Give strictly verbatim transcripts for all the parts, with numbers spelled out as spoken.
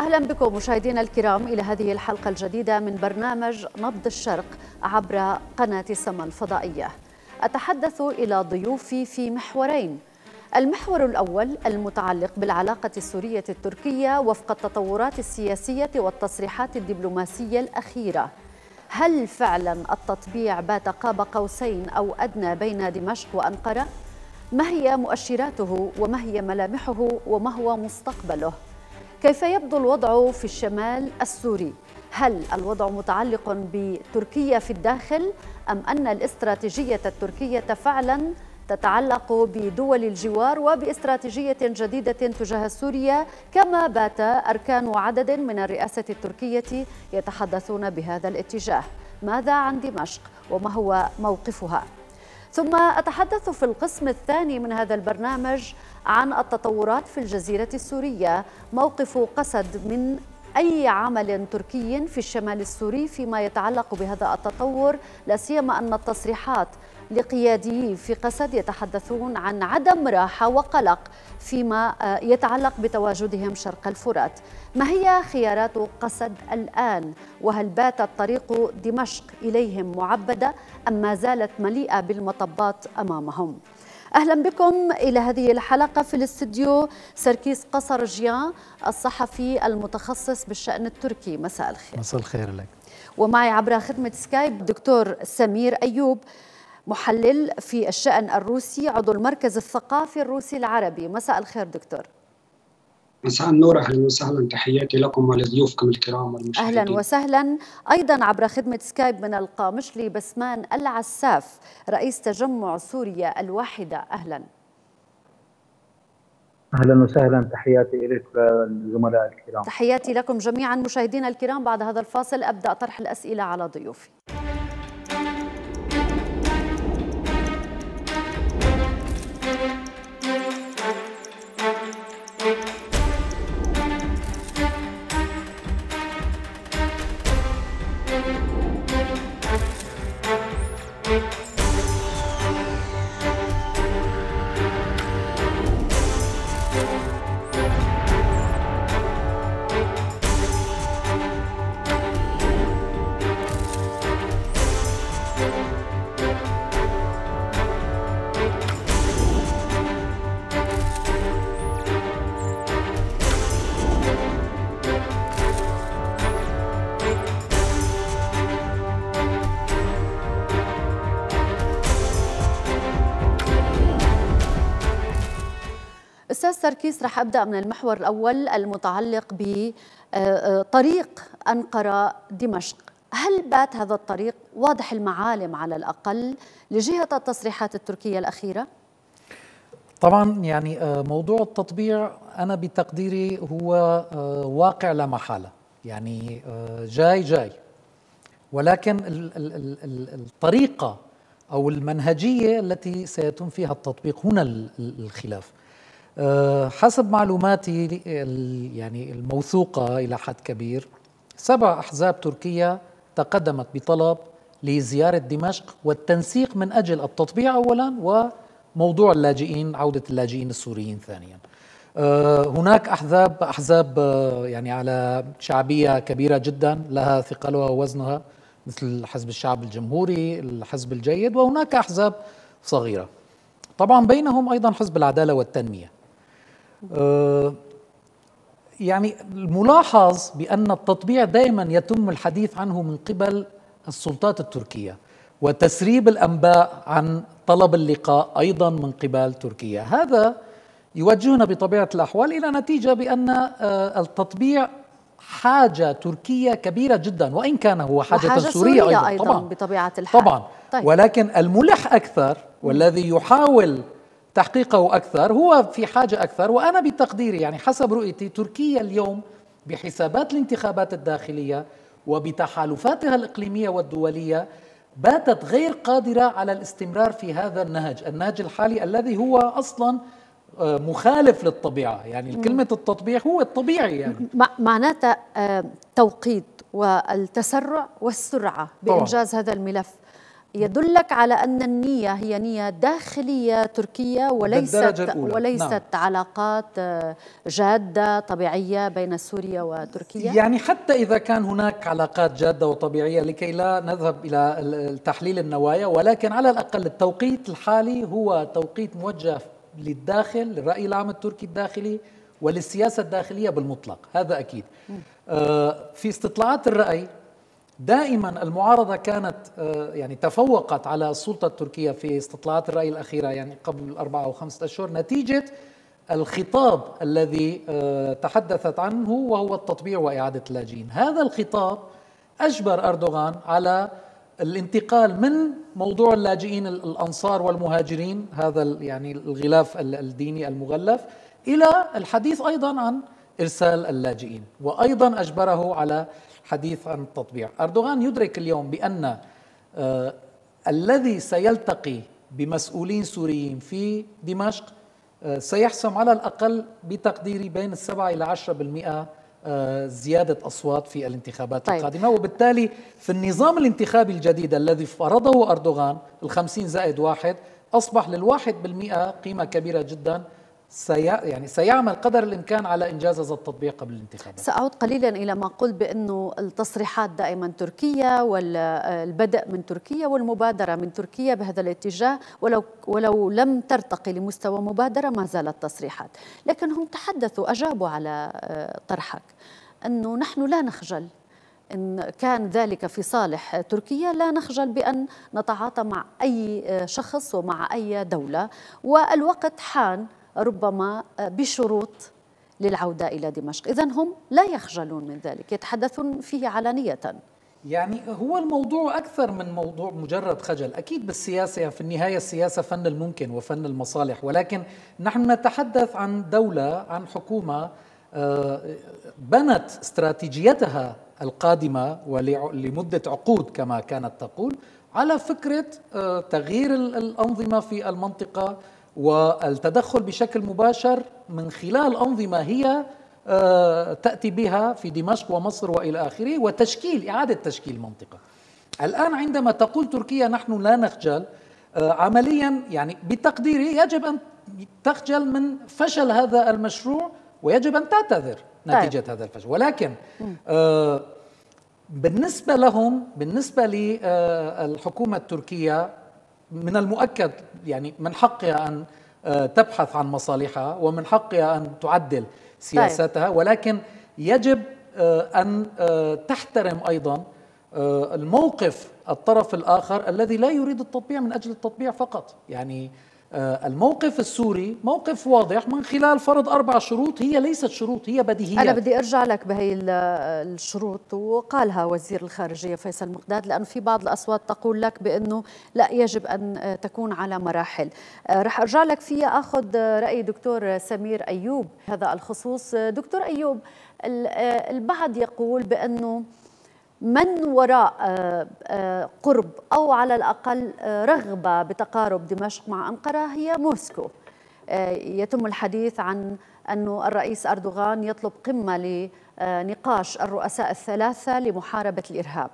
أهلا بكم مشاهدينا الكرام إلى هذه الحلقة الجديدة من برنامج نبض الشرق عبر قناة سما الفضائية. أتحدث إلى ضيوفي في محورين. المحور الأول المتعلق بالعلاقة السورية التركية وفق التطورات السياسية والتصريحات الدبلوماسية الأخيرة. هل فعلا التطبيع بات قاب قوسين أو أدنى بين دمشق وأنقرة؟ ما هي مؤشراته وما هي ملامحه وما هو مستقبله؟ كيف يبدو الوضع في الشمال السوري؟ هل الوضع متعلق بتركيا في الداخل أم أن الاستراتيجية التركية فعلا تتعلق بدول الجوار وباستراتيجية جديدة تجاه سوريا، كما بات أركان عدد من الرئاسة التركية يتحدثون بهذا الاتجاه؟ ماذا عن دمشق وما هو موقفها؟ ثم أتحدث في القسم الثاني من هذا البرنامج عن التطورات في الجزيرة السورية، موقف قسد من أي عمل تركي في الشمال السوري فيما يتعلق بهذا التطور، لا سيما أن التصريحات لقياديين في قسد يتحدثون عن عدم راحة وقلق فيما يتعلق بتواجدهم شرق الفرات. ما هي خيارات قسد الآن؟ وهل باتت طريق دمشق إليهم معبدة أم ما زالت مليئة بالمطبات أمامهم؟ أهلا بكم إلى هذه الحلقة. في الاستديو سركيس قصرجيان الصحفي المتخصص بالشأن التركي، مساء الخير. مساء الخير لك. ومعي عبر خدمة سكايب دكتور سمير أيوب، محلل في الشأن الروسي، عضو المركز الثقافي الروسي العربي. مساء الخير دكتور. مساء النور، اهلا وسهلا، تحياتي لكم ولضيوفكم الكرام والمشاهدين. اهلا وسهلا. ايضا عبر خدمه سكايب من القامشلي بسمان العساف، رئيس تجمع سوريا الواحده. اهلا. اهلا وسهلا، تحياتي لك والزملاء الكرام. تحياتي لكم جميعا. مشاهدينا الكرام، بعد هذا الفاصل ابدا طرح الاسئله على ضيوفي. أستاذ سركيس، رح أبدأ من المحور الأول المتعلق بطريق أنقرة دمشق. هل بات هذا الطريق واضح المعالم على الأقل لجهة التصريحات التركية الأخيرة؟ طبعا يعني موضوع التطبيع أنا بتقديري هو واقع لا محالة، يعني جاي جاي، ولكن الطريقة أو المنهجية التي سيتم فيها التطبيق هنا الخلاف. حسب معلوماتي يعني الموثوقة إلى حد كبير، سبع أحزاب تركية تقدمت بطلب لزيارة دمشق والتنسيق من أجل التطبيع أولا وموضوع اللاجئين، عودة اللاجئين السوريين ثانيا. هناك أحزاب أحزاب يعني على شعبية كبيرة جدا، لها ثقلها ووزنها، مثل حزب الشعب الجمهوري، الحزب الجيد، وهناك أحزاب صغيرة طبعا بينهم أيضا حزب العدالة والتنمية. يعني الملاحظ بأن التطبيع دائما يتم الحديث عنه من قبل السلطات التركية، وتسريب الأنباء عن طلب اللقاء أيضا من قبل تركيا. هذا يوجهنا بطبيعة الأحوال إلى نتيجة بأن التطبيع حاجة تركية كبيرة جدا، وإن كان هو حاجة, حاجة سورية, سورية أيضا, أيضا طبعا بطبيعة الحال طبعا طيب. ولكن الملح أكثر والذي يحاول تحقيقه أكثر هو في حاجة أكثر. وأنا بتقديري يعني حسب رؤيتي، تركيا اليوم بحسابات الانتخابات الداخلية وبتحالفاتها الإقليمية والدولية باتت غير قادرة على الاستمرار في هذا النهج النهج الحالي الذي هو أصلا مخالف للطبيعة. يعني كلمة التطبيع هو الطبيعي، يعني معناته توقيت والتسرع والسرعة بإنجاز طبعا. هذا الملف يدلك على أن النية هي نية داخلية تركية وليست وليست نعم. علاقات جادة طبيعية بين سوريا وتركيا. يعني حتى إذا كان هناك علاقات جادة وطبيعية، لكي لا نذهب إلى تحليل النوايا، ولكن على الأقل التوقيت الحالي هو توقيت موجه للداخل، للرأي العام التركي الداخلي وللسياسة الداخلية بالمطلق، هذا أكيد. آه في استطلاعات الرأي دائما المعارضة كانت يعني تفوقت على السلطة التركية في استطلاعات الرأي الأخيرة، يعني قبل أربعة أو خمسة أشهر، نتيجة الخطاب الذي تحدثت عنه وهو التطبيع وإعادة اللاجئين. هذا الخطاب أجبر أردوغان على الانتقال من موضوع اللاجئين الأنصار والمهاجرين، هذا يعني الغلاف الديني المغلف، إلى الحديث أيضا عن إرسال اللاجئين، وأيضا أجبره على حديث عن التطبيع. أردوغان يدرك اليوم بأن آه الذي سيلتقي بمسؤولين سوريين في دمشق آه سيحسم على الأقل بتقديري بين السبعة إلى عشرة بالمئة آه زيادة أصوات في الانتخابات طيب. القادمة. وبالتالي في النظام الانتخابي الجديد الذي فرضه أردوغان، الخمسين زائد واحد، أصبح للواحد بالمئة قيمة كبيرة جدا، سي يعني سيعمل قدر الإمكان على إنجاز هذا التطبيق قبل الانتخابات. سأعود قليلا إلى ما قلت بأنه التصريحات دائما تركيا والبدء من تركيا والمبادرة من تركيا بهذا الاتجاه، ولو ولو لم ترتقي لمستوى مبادرة ما زالت تصريحات، لكن هم تحدثوا أجابوا على طرحك أنه نحن لا نخجل إن كان ذلك في صالح تركيا، لا نخجل بأن نتعاطى مع أي شخص ومع أي دولة، والوقت حان ربما بشروط للعودة إلى دمشق. إذن هم لا يخجلون من ذلك، يتحدثون فيه علانية. يعني هو الموضوع أكثر من موضوع مجرد خجل. أكيد بالسياسة في النهاية السياسة فن الممكن وفن المصالح، ولكن نحن نتحدث عن دولة، عن حكومة بنت استراتيجيتها القادمة ولمدة عقود كما كانت تقول على فكرة تغيير الأنظمة في المنطقة والتدخل بشكل مباشر من خلال أنظمة هي تأتي بها في دمشق ومصر وإلى آخره، وتشكيل إعادة تشكيل منطقة. الآن عندما تقول تركيا نحن لا نخجل، عمليا يعني بتقديري يجب أن تخجل من فشل هذا المشروع، ويجب أن تعتذر نتيجة طيب. هذا الفشل. ولكن آه بالنسبة لهم، بالنسبة للحكومة التركية، من المؤكد يعني من حقها أن تبحث عن مصالحها ومن حقها أن تعدل سياساتها، ولكن يجب أن تحترم أيضا الموقف الطرف الآخر الذي لا يريد التطبيع من أجل التطبيع فقط. يعني الموقف السوري موقف واضح من خلال فرض أربع شروط، هي ليست شروط، هي بديهيات. أنا بدي أرجع لك بهي الشروط، وقالها وزير الخارجية فيصل مقداد، لأنه في بعض الأصوات تقول لك بأنه لا يجب أن تكون على مراحل. رح أرجع لك فيها أخذ رأي دكتور سمير أيوب هذا الخصوص. دكتور أيوب، البعض يقول بأنه من وراء قرب أو على الأقل رغبة بتقارب دمشق مع أنقرة هي موسكو. يتم الحديث عن أن الرئيس أردوغان يطلب قمة لنقاش الرؤساء الثلاثة لمحاربة الإرهاب.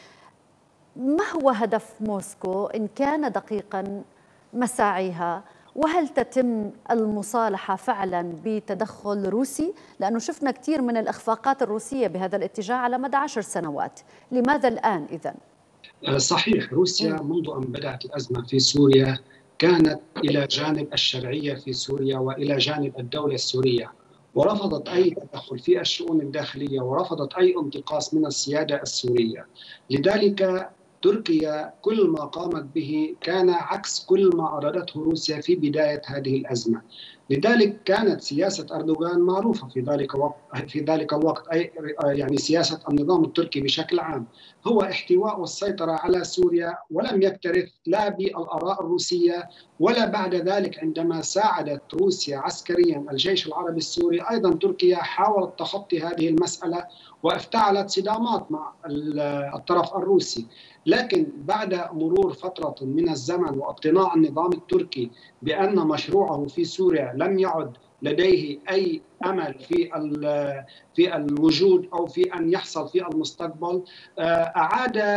ما هو هدف موسكو إن كان دقيقا مساعيها؟ وهل تتم المصالحة فعلا بتدخل روسي؟ لأنه شفنا كثير من الإخفاقات الروسية بهذا الاتجاه على مدى عشر سنوات، لماذا الآن إذن؟ صحيح، روسيا منذ أن بدأت الأزمة في سوريا كانت إلى جانب الشرعية في سوريا وإلى جانب الدولة السورية، ورفضت أي تدخل في الشؤون الداخلية، ورفضت أي انتقاص من السيادة السورية. لذلك تركيا كل ما قامت به كان عكس كل ما أرادته روسيا في بداية هذه الأزمة. لذلك كانت سياسة أردوغان معروفة في ذلك الوقت، في ذلك الوقت أي يعني سياسة النظام التركي بشكل عام هو احتواء والسيطرة على سوريا، ولم يكترث لا بالآراء الروسية ولا بعد ذلك. عندما ساعدت روسيا عسكريا الجيش العربي السوري، أيضا تركيا حاولت تخطي هذه المسألة وافتعلت صدامات مع الطرف الروسي. لكن بعد مرور فترة من الزمن واقتناع النظام التركي بأن مشروعه في سوريا لم يعد لديه أي أمل في في الوجود أو في أن يحصل في المستقبل، أعاد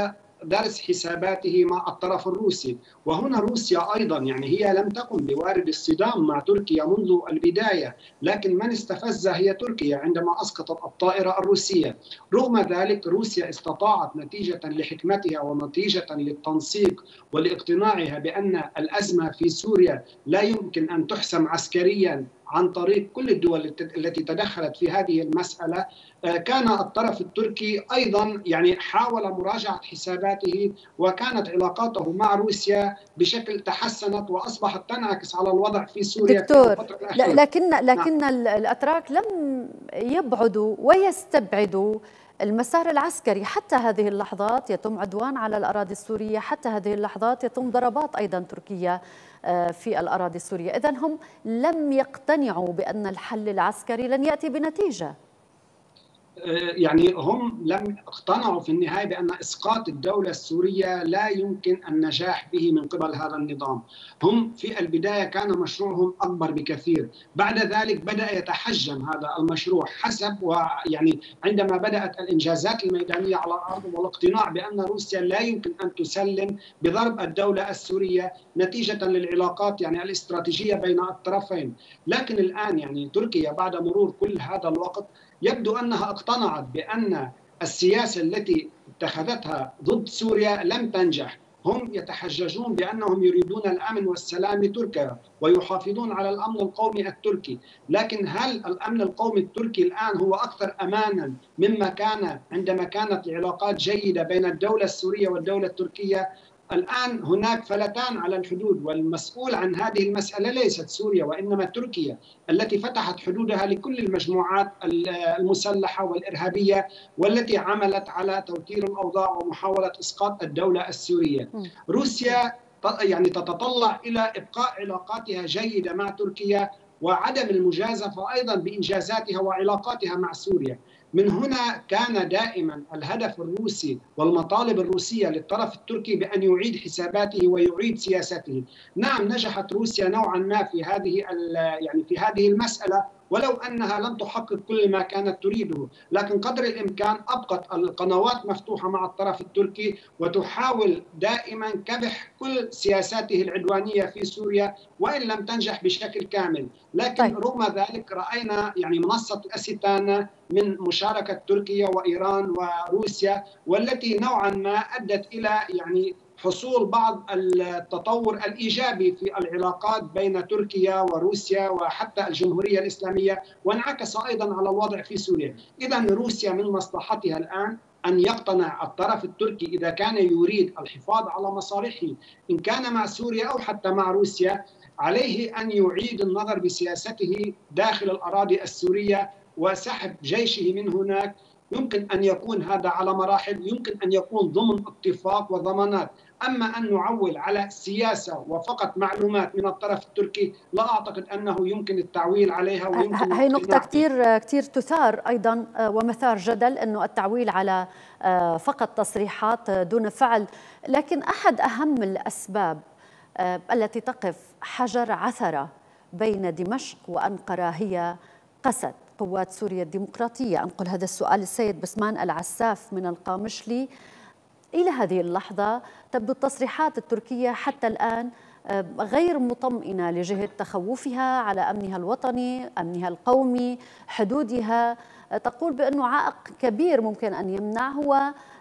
درس حساباته مع الطرف الروسي. وهنا روسيا أيضا يعني هي لم تكن بوارد الصدام مع تركيا منذ البداية، لكن من استفزها هي تركيا عندما أسقطت الطائرة الروسية. رغم ذلك روسيا استطاعت نتيجة لحكمتها ونتيجة للتنسيق ولاقتناعها بأن الأزمة في سوريا لا يمكن أن تحسم عسكريا عن طريق كل الدول التي تدخلت في هذه المسألة. كان الطرف التركي أيضا يعني حاول مراجعة حساباته، وكانت علاقاته مع روسيا بشكل تحسنت وأصبحت تنعكس على الوضع في سوريا. دكتور، لكن لكن نعم. الأتراك لم يبعدوا ويستبعدوا المسار العسكري. حتى هذه اللحظات يتم عدوان على الأراضي السورية، حتى هذه اللحظات يتم ضربات أيضا تركية في الأراضي السورية. إذن هم لم يقتنعوا بأن الحل العسكري لن يأتي بنتيجة. يعني هم لم اقتنعوا في النهاية بأن إسقاط الدولة السورية لا يمكن النجاح به من قبل هذا النظام. هم في البداية كان مشروعهم أكبر بكثير، بعد ذلك بدأ يتحجم هذا المشروع حسب ويعني عندما بدأت الإنجازات الميدانية على الأرض والاقتناع بأن روسيا لا يمكن أن تسلم بضرب الدولة السورية نتيجة للعلاقات يعني الاستراتيجية بين الطرفين. لكن الآن يعني تركيا بعد مرور كل هذا الوقت يبدو أنها اقتنعت بأن السياسة التي اتخذتها ضد سوريا لم تنجح. هم يتحججون بأنهم يريدون الأمن والسلام لتركيا ويحافظون على الأمن القومي التركي، لكن هل الأمن القومي التركي الآن هو أكثر أمانا مما كان عندما كانت العلاقات جيدة بين الدولة السورية والدولة التركية؟ الآن هناك فلتان على الحدود، والمسؤول عن هذه المسألة ليست سوريا وإنما تركيا التي فتحت حدودها لكل المجموعات المسلحة والإرهابية والتي عملت على توتير الأوضاع ومحاولة إسقاط الدولة السورية. روسيا يعني تتطلع إلى إبقاء علاقاتها جيدة مع تركيا وعدم المجازفة أيضا بإنجازاتها وعلاقاتها مع سوريا. من هنا كان دائما الهدف الروسي والمطالب الروسية للطرف التركي بأن يعيد حساباته ويعيد سياسته. نعم، نجحت روسيا نوعا ما في هذه يعني في هذه المسألة، ولو أنها لم تحقق كل ما كانت تريده، لكن قدر الإمكان أبقت القنوات مفتوحة مع الطرف التركي وتحاول دائما كبح كل سياساته العدوانية في سوريا وإن لم تنجح بشكل كامل. لكن طيب. رغم ذلك رأينا يعني منصة أستانا من مشاركة تركيا وإيران وروسيا، والتي نوعا ما أدت إلى يعني حصول بعض التطور الإيجابي في العلاقات بين تركيا وروسيا وحتى الجمهورية الإسلامية، وانعكس أيضا على الوضع في سوريا. إذن روسيا من مصلحتها الآن أن يقتنع الطرف التركي إذا كان يريد الحفاظ على مصالحه إن كان مع سوريا أو حتى مع روسيا، عليه أن يعيد النظر بسياسته داخل الأراضي السورية وسحب جيشه من هناك. يمكن أن يكون هذا على مراحل، يمكن أن يكون ضمن اتفاق وضمانات. أما أن نعول على سياسة وفقط معلومات من الطرف التركي لا أعتقد أنه يمكن التعويل عليها. ويمكن هي نقطة كتير كتير تثار أيضا ومثار جدل، أنه التعويل على فقط تصريحات دون فعل. لكن أحد أهم الأسباب التي تقف حجر عثرة بين دمشق وأنقرة هي قسد قوات سوريا الديمقراطية. أنقل هذا السؤال السيد بسمان العساف من القامشلي. إلى هذه اللحظة تبدو التصريحات التركية حتى الآن غير مطمئنة لجهة تخوفها على أمنها الوطني، أمنها القومي، حدودها. تقول بأنه عائق كبير ممكن أن يمنع هو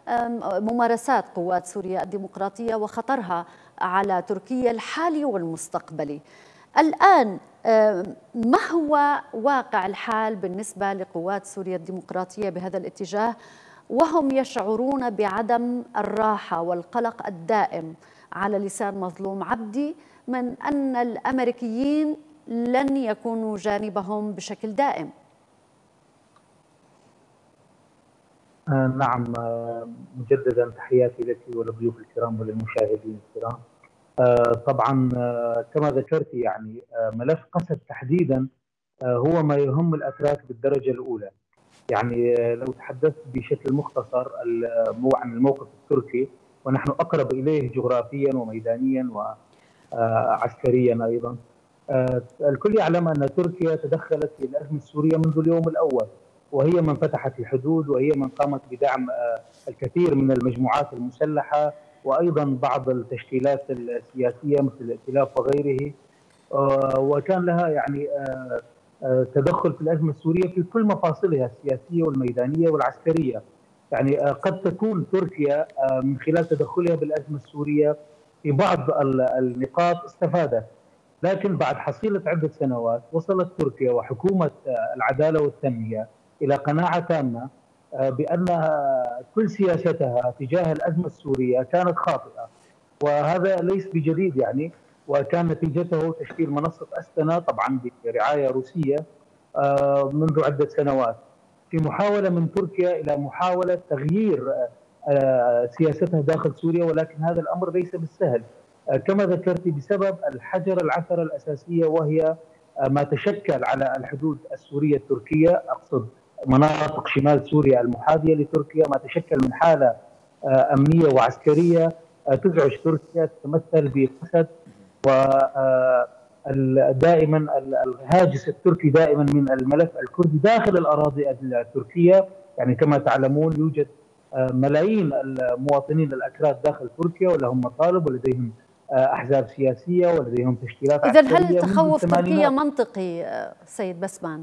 ممارسات قوات سوريا الديمقراطية وخطرها على تركيا الحالي والمستقبلي. الآن ما هو واقع الحال بالنسبة لقوات سوريا الديمقراطية بهذا الاتجاه، وهم يشعرون بعدم الراحة والقلق الدائم على لسان مظلوم عبدي من أن الأمريكيين لن يكونوا جانبهم بشكل دائم؟ آه نعم، آه مجددا تحياتي لك وللضيوف الكرام وللمشاهدين الكرام. آه طبعا آه كما ذكرت يعني آه ملف قسد تحديدا آه هو ما يهم الأتراك بالدرجة الأولى. يعني آه لو تحدثت بشكل مختصر عن الموقف التركي، ونحن أقرب إليه جغرافيا وميدانيا وعسكريا أيضا. آه الكل يعلم أن تركيا تدخلت في الأزمة السورية منذ اليوم الأول، وهي من فتحت الحدود، وهي من قامت بدعم الكثير من المجموعات المسلحة وأيضا بعض التشكيلات السياسية مثل الائتلاف وغيره، وكان لها يعني تدخل في الأزمة السورية في كل مفاصلها السياسية والميدانية والعسكرية. يعني قد تكون تركيا من خلال تدخلها بالأزمة السورية في بعض النقاط استفادت، لكن بعد حصيلة عدة سنوات وصلت تركيا وحكومة العدالة والتنمية إلى قناعة تامة بأن كل سياستها تجاه الأزمة السورية كانت خاطئة، وهذا ليس بجديد يعني، وكان نتيجته تشكيل منصة أستنا طبعا برعاية روسية منذ عدة سنوات، في محاولة من تركيا إلى محاولة تغيير سياستها داخل سوريا، ولكن هذا الأمر ليس بالسهل كما ذكرت بسبب الحجر العثرة الأساسية، وهي ما تشكل على الحدود السورية التركية، أقصد مناطق شمال سوريا المحاذية لتركيا، ما تشكل من حالة أمنية وعسكرية تزعج تركيا، تتمثل بقسد، ودائما الهاجس التركي دائما من الملف الكردي داخل الأراضي التركية. يعني كما تعلمون يوجد ملايين المواطنين الأكراد داخل تركيا ولهم مطالب ولديهم أحزاب سياسية ولديهم تشكيلات عسكرية. إذن هل عسكرية تخوف تركيا منطقي سيد بسمان؟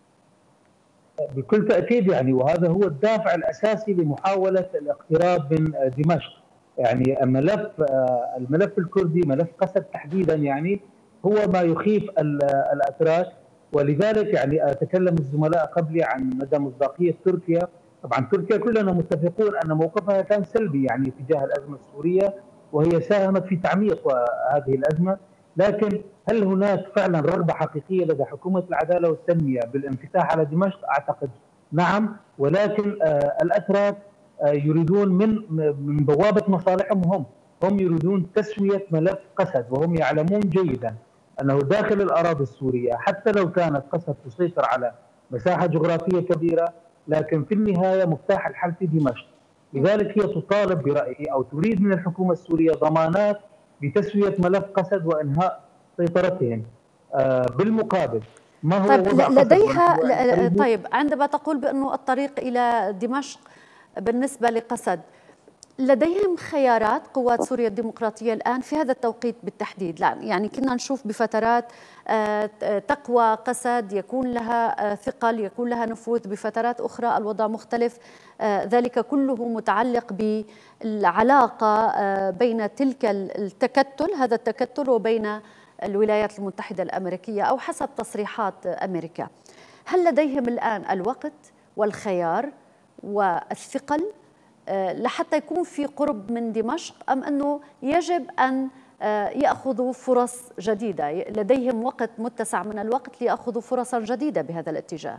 بكل تأكيد يعني، وهذا هو الدافع الأساسي لمحاولة الاقتراب من دمشق. يعني الملف الملف الكردي ملف قسد تحديدا يعني هو ما يخيف الأتراك، ولذلك يعني تكلم الزملاء قبلي عن مدى مصداقية تركيا. طبعا تركيا كلنا متفقون أن موقفها كان سلبي يعني تجاه الأزمة السورية، وهي ساهمت في تعميق هذه الأزمة، لكن هل هناك فعلا رغبة حقيقية لدى حكومة العدالة والتنمية بالانفتاح على دمشق؟ أعتقد نعم، ولكن الأتراك يريدون من من بوابة مصالحهم، هم هم يريدون تسوية ملف قسد، وهم يعلمون جيدا أنه داخل الأراضي السورية حتى لو كانت قسد تسيطر على مساحة جغرافية كبيرة، لكن في النهاية مفتاح الحل في دمشق. لذلك هي تطالب برأيي أو تريد من الحكومة السورية ضمانات بتسوية ملف قسد وإنهاء سيطرتهم. آه بالمقابل ما هو طيب وضع لديها ل... طيب عندما تقول بأنه الطريق إلى دمشق بالنسبة لقسد، لديهم خيارات قوات سوريا الديمقراطية الآن في هذا التوقيت بالتحديد؟ لا يعني كنا نشوف بفترات تقوى قسد يكون لها ثقل، يكون لها نفوذ، بفترات أخرى الوضع مختلف، ذلك كله متعلق بالعلاقة بين تلك التكتل هذا التكتل وبين الولايات المتحدة الأمريكية أو حسب تصريحات أمريكا. هل لديهم الآن الوقت والخيار والثقل لحتى يكون في قرب من دمشق، أم أنه يجب أن يأخذوا فرص جديدة؟ لديهم وقت متسع من الوقت ليأخذوا فرصا جديدة بهذا الاتجاه.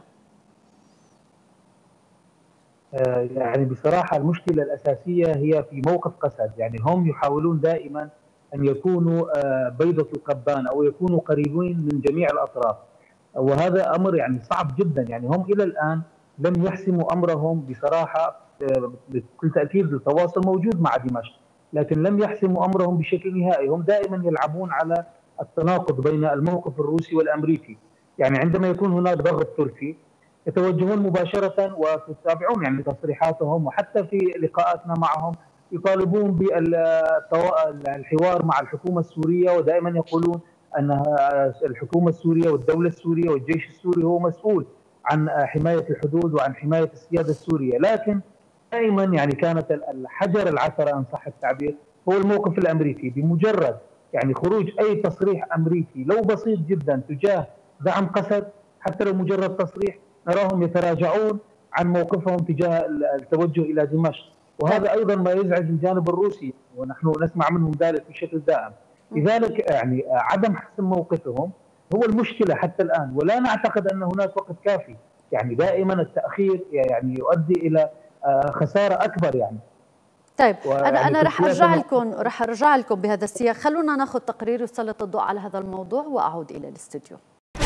يعني بصراحة المشكلة الأساسية هي في موقف قسد. يعني هم يحاولون دائما أن يكونوا بيضة القبان أو يكونوا قريبين من جميع الأطراف، وهذا أمر يعني صعب جدا. يعني هم إلى الآن لم يحسموا أمرهم بصراحة، بكل تأكيد التواصل موجود مع دمشق، لكن لم يحسموا أمرهم بشكل نهائي. هم دائما يلعبون على التناقض بين الموقف الروسي والأمريكي. يعني عندما يكون هناك ضغط تركي يتوجهون مباشرة وتتابعون يعني تصريحاتهم، وحتى في لقاءاتنا معهم يطالبون بالحوار مع الحكومة السورية، ودائما يقولون أن الحكومة السورية والدولة السورية والجيش السوري هو مسؤول عن حماية الحدود وعن حماية السيادة السورية. لكن دائما يعني كانت الحجر العثرة إن صح التعبير هو الموقف الأمريكي. بمجرد يعني خروج أي تصريح أمريكي لو بسيط جدا تجاه دعم قسد، حتى لو مجرد تصريح، نراهم يتراجعون عن موقفهم تجاه التوجه إلى دمشق، وهذا أيضا ما يزعج الجانب الروسي ونحن نسمع منهم ذلك بشكل دائم. لذلك يعني عدم حسم موقفهم هو المشكلة حتى الآن، ولا نعتقد أن هناك وقت كافي. يعني دائما التأخير يعني يؤدي إلى خسارة أكبر يعني. طيب أنا أنا رح أرجع لكم رح أرجع لكم بهذا السياق. خلونا ناخذ تقرير يسلط الضوء على هذا الموضوع وأعود إلى الاستوديو.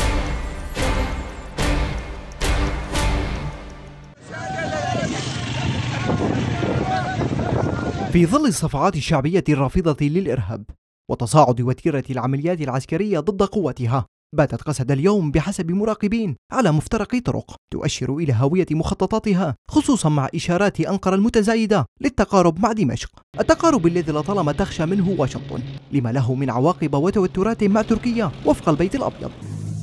في ظل الصفعات الشعبية الرافضة للإرهاب وتصاعد وتيرة العمليات العسكرية ضد قوتها، باتت قسد اليوم بحسب مراقبين على مفترق طرق تؤشر إلى هوية مخططاتها، خصوصا مع إشارات أنقرة المتزايدة للتقارب مع دمشق، التقارب الذي لطالما تخشى منه واشنطن لما له من عواقب وتوترات مع تركيا وفق البيت الأبيض.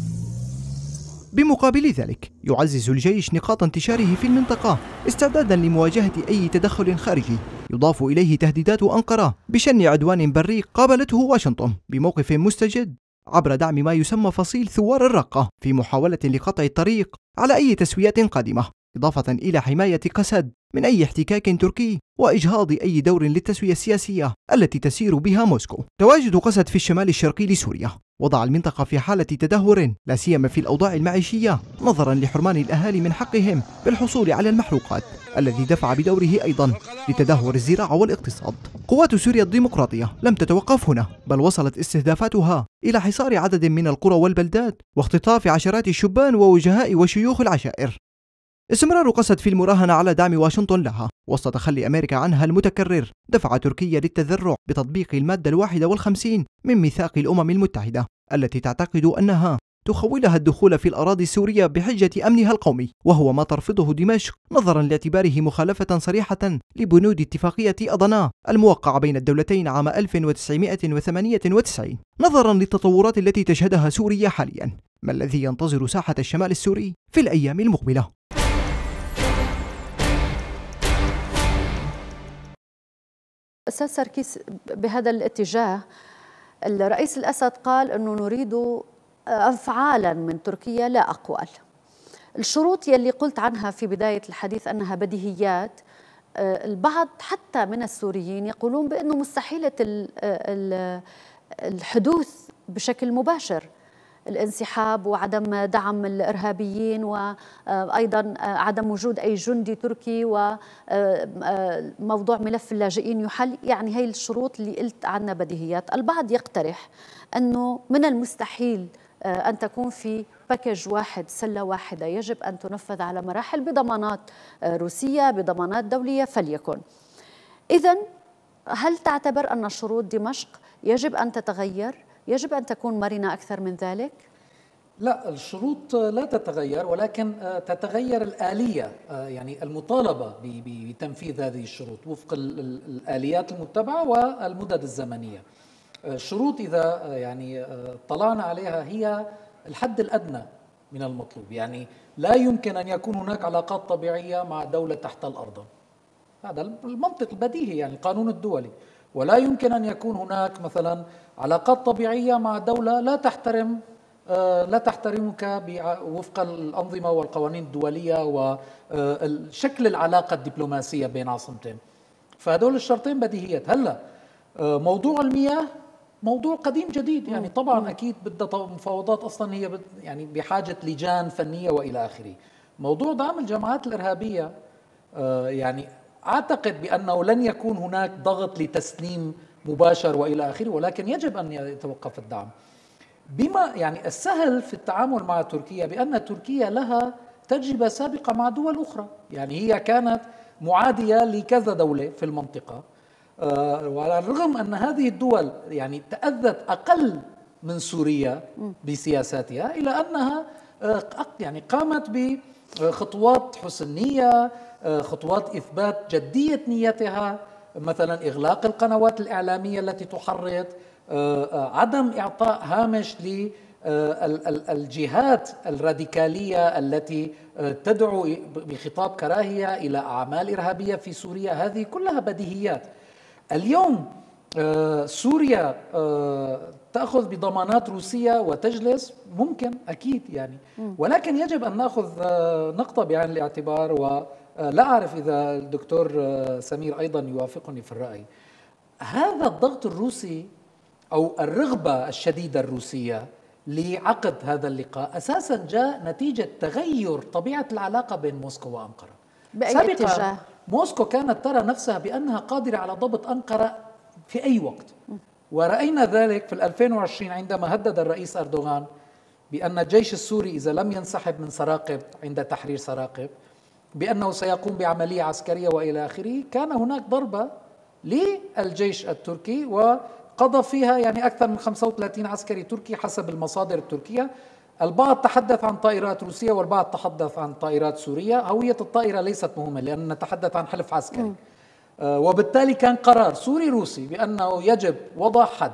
بمقابل ذلك يعزز الجيش نقاط انتشاره في المنطقة استعدادا لمواجهة أي تدخل خارجي، يضاف إليه تهديدات أنقرة بشن عدوان بري قابلته واشنطن بموقف مستجد عبر دعم ما يسمى فصيل ثوار الرقة في محاولة لقطع الطريق على أي تسويات قادمة، إضافة إلى حماية قسد من أي احتكاك تركي وإجهاض أي دور للتسوية السياسية التي تسير بها موسكو. تواجد قسد في الشمال الشرقي لسوريا وضع المنطقة في حالة تدهور، لا سيما في الأوضاع المعيشية، نظرا لحرمان الأهالي من حقهم بالحصول على المحروقات، الذي دفع بدوره أيضا لتدهور الزراعة والاقتصاد. قوات سوريا الديمقراطية لم تتوقف هنا، بل وصلت استهدافاتها إلى حصار عدد من القرى والبلدات واختطاف عشرات الشبان ووجهاء وشيوخ العشائر. استمرار قسد في المراهنة على دعم واشنطن لها وسط تخلي أمريكا عنها المتكرر دفع تركيا للتذرع بتطبيق المادة الواحدة والخمسين من ميثاق الأمم المتحدة، التي تعتقد أنها تخولها الدخول في الأراضي السورية بحجة أمنها القومي، وهو ما ترفضه دمشق نظرا لاعتباره مخالفة صريحة لبنود اتفاقية أضناء الموقعة بين الدولتين عام ألف وتسعمائة وثمانية وتسعين. نظرا للتطورات التي تشهدها سوريا حاليا، ما الذي ينتظر ساحة الشمال السوري في الأيام المقبلة؟ أستاذ سركيس، بهذا الاتجاه الرئيس الأسد قال أنه نريد أفعالا من تركيا لا أقوال. الشروط يلي قلت عنها في بداية الحديث أنها بديهيات، البعض حتى من السوريين يقولون بأنه مستحيلة الحدوث بشكل مباشر، الانسحاب وعدم دعم الإرهابيين وأيضا عدم وجود أي جندي تركي وموضوع ملف اللاجئين يحل. يعني هي الشروط اللي قلت عنها بديهيات. البعض يقترح أنه من المستحيل أن تكون في باكج واحد، سلة واحدة يجب أن تنفذ على مراحل بضمانات روسية بضمانات دولية فليكن. إذن هل تعتبر أن شروط دمشق يجب أن تتغير؟ يجب أن تكون مرنة أكثر من ذلك؟ لا، الشروط لا تتغير، ولكن تتغير الآلية، يعني المطالبة بتنفيذ هذه الشروط وفق الآليات المتبعة والمدد الزمنية. الشروط إذا يعني طلعنا عليها هي الحد الأدنى من المطلوب، يعني لا يمكن أن يكون هناك علاقات طبيعية مع دولة تحت الأرض، هذا المنطق البديهي يعني القانون الدولي، ولا يمكن أن يكون هناك مثلا علاقات طبيعية مع دولة لا تحترم لا تحترمك وفق الأنظمة والقوانين الدولية وشكل العلاقة الدبلوماسية بين عاصمتين. فهدول الشرطين بديهيات. هلا موضوع المياه موضوع قديم جديد، يعني طبعا أكيد بدها مفاوضات، أصلا هي بد يعني بحاجة لجان فنية وإلى آخره. موضوع دعم الجماعات الإرهابية يعني أعتقد بأنه لن يكون هناك ضغط لتسليم مباشر وإلى آخره، ولكن يجب أن يتوقف الدعم. بما يعني السهل في التعامل مع تركيا بأن تركيا لها تجربة سابقة مع دول أخرى، يعني هي كانت معادية لكذا دولة في المنطقة، وعلى الرغم أن هذه الدول يعني تأذت أقل من سوريا بسياساتها، إلى أنها يعني قامت بخطوات حسن نية، خطوات إثبات جدية نيتها، مثلا إغلاق القنوات الإعلامية التي تحرض، عدم إعطاء هامش للجهات الراديكالية التي تدعو بخطاب كراهية إلى أعمال إرهابية في سوريا. هذه كلها بديهيات. اليوم سوريا تأخذ بضمانات روسية وتجلس، ممكن أكيد يعني، ولكن يجب أن نأخذ نقطة بعين الاعتبار، ولا أعرف إذا الدكتور سمير أيضا يوافقني في الرأي. هذا الضغط الروسي أو الرغبة الشديدة الروسية لعقد هذا اللقاء أساسا جاء نتيجة تغير طبيعة العلاقة بين موسكو وأنقرة. بأي اتجاه؟ موسكو كانت ترى نفسها بأنها قادرة على ضبط أنقرة في أي وقت، ورأينا ذلك في ألفين وعشرين عندما هدد الرئيس أردوغان بأن الجيش السوري إذا لم ينسحب من سراقب عند تحرير سراقب بأنه سيقوم بعملية عسكرية وإلى آخره. كان هناك ضربة للجيش التركي، و قضى فيها يعني أكثر من خمسة وثلاثين عسكري تركي حسب المصادر التركية. البعض تحدث عن طائرات روسية والبعض تحدث عن طائرات سورية. هوية الطائرة ليست مهمة لأننا نتحدث عن حلف عسكري، آه وبالتالي كان قرار سوري روسي بأنه يجب وضع حد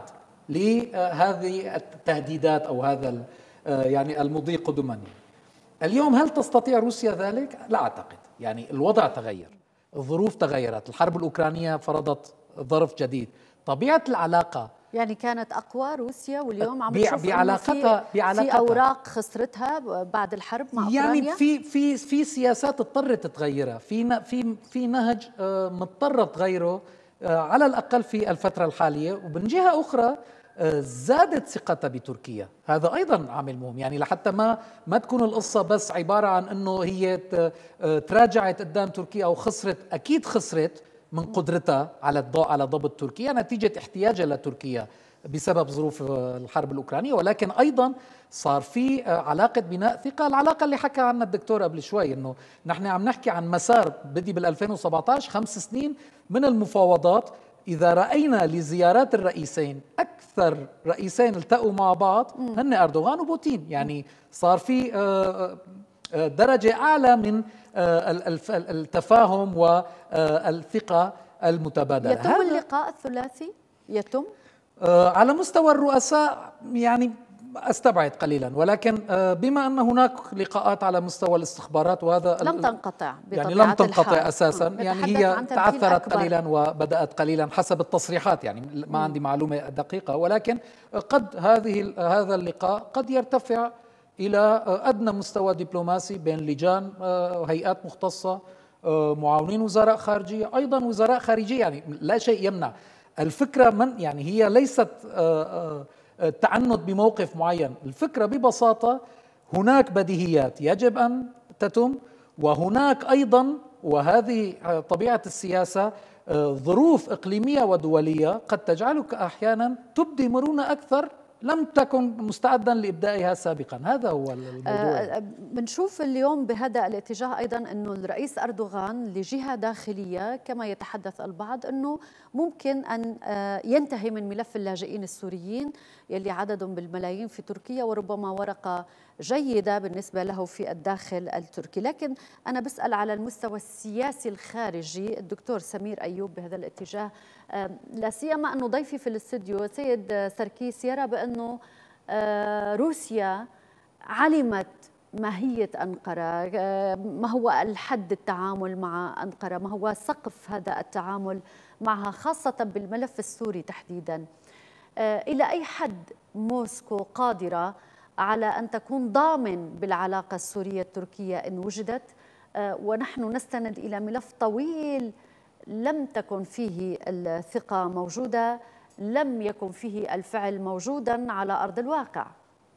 لهذه التهديدات أو هذا آه يعني المضي قدما. اليوم هل تستطيع روسيا ذلك؟ لا أعتقد. يعني الوضع تغير، الظروف تغيرت، الحرب الأوكرانية فرضت ظرف جديد، طبيعة العلاقة يعني كانت أقوى روسيا واليوم عم نشوف بعلاقتها في, في أوراق خسرتها بعد الحرب مع يعني أوكرانيا. في في في سياسات اضطرت تغيرها، في في في نهج مضطرة تغيره على الأقل في الفترة الحالية. ومن جهة أخرى زادت ثقتها بتركيا، هذا أيضا عامل مهم. يعني لحتى ما ما تكون القصة بس عبارة عن أنه هي تراجعت قدام تركيا أو خسرت، أكيد خسرت من قدرتها على الضوء على ضبط تركيا نتيجة احتياجها لتركيا بسبب ظروف الحرب الأوكرانية، ولكن أيضا صار في علاقة بناء ثقة. العلاقة اللي حكى عنها الدكتور قبل شوي أنه نحن عم نحكي عن مسار بدي بال ألفين وسبعة عشر، خمس سنين من المفاوضات. إذا رأينا لزيارات الرئيسين، أكثر رئيسين التقوا مع بعض هن أردوغان وبوتين. يعني صار في درجة أعلى من التفاهم والثقة المتبادلة. يتم اللقاء الثلاثي؟ يتم؟ على مستوى الرؤساء يعني أستبعد قليلا، ولكن بما أن هناك لقاءات على مستوى الاستخبارات وهذا لم تنقطع يعني لم تنقطع أساسا، يعني هي تعثرت قليلا وبدأت قليلا حسب التصريحات. يعني ما عندي معلومة دقيقة، ولكن قد هذه هذا اللقاء قد يرتفع إلى أدنى مستوى دبلوماسي بين لجان، هيئات مختصة، معاونين وزراء خارجية، أيضا وزراء خارجية. يعني لا شيء يمنع. الفكرة من يعني هي ليست تعنت بموقف معين. الفكرة ببساطة هناك بديهيات يجب أن تتم، وهناك أيضا، وهذه طبيعة السياسة، ظروف إقليمية ودولية قد تجعلك أحيانا تبدي مرونة أكثر لم تكن مستعدا لإبدائها سابقا. هذا هو الموضوع. بنشوف اليوم بهذا الاتجاه أيضا أنه الرئيس أردوغان لجهة داخلية كما يتحدث البعض أنه ممكن أن ينتهي من ملف اللاجئين السوريين يلي عددهم بالملايين في تركيا، وربما ورقة جيدة بالنسبة له في الداخل التركي. لكن أنا بسأل على المستوى السياسي الخارجي الدكتور سمير أيوب بهذا الاتجاه، لا سيما أنه ضيفي في الاستوديو سيد سركيس يرى بأنه روسيا علمت ماهية أنقرة، ما هو الحد التعامل مع أنقرة، ما هو سقف هذا التعامل معها، خاصة بالملف السوري تحديدا. إلى أي حد موسكو قادرة على أن تكون ضامن بالعلاقة السورية التركية إن وجدت، ونحن نستند إلى ملف طويل لم تكن فيه الثقة موجودة، لم يكن فيه الفعل موجودا على أرض الواقع؟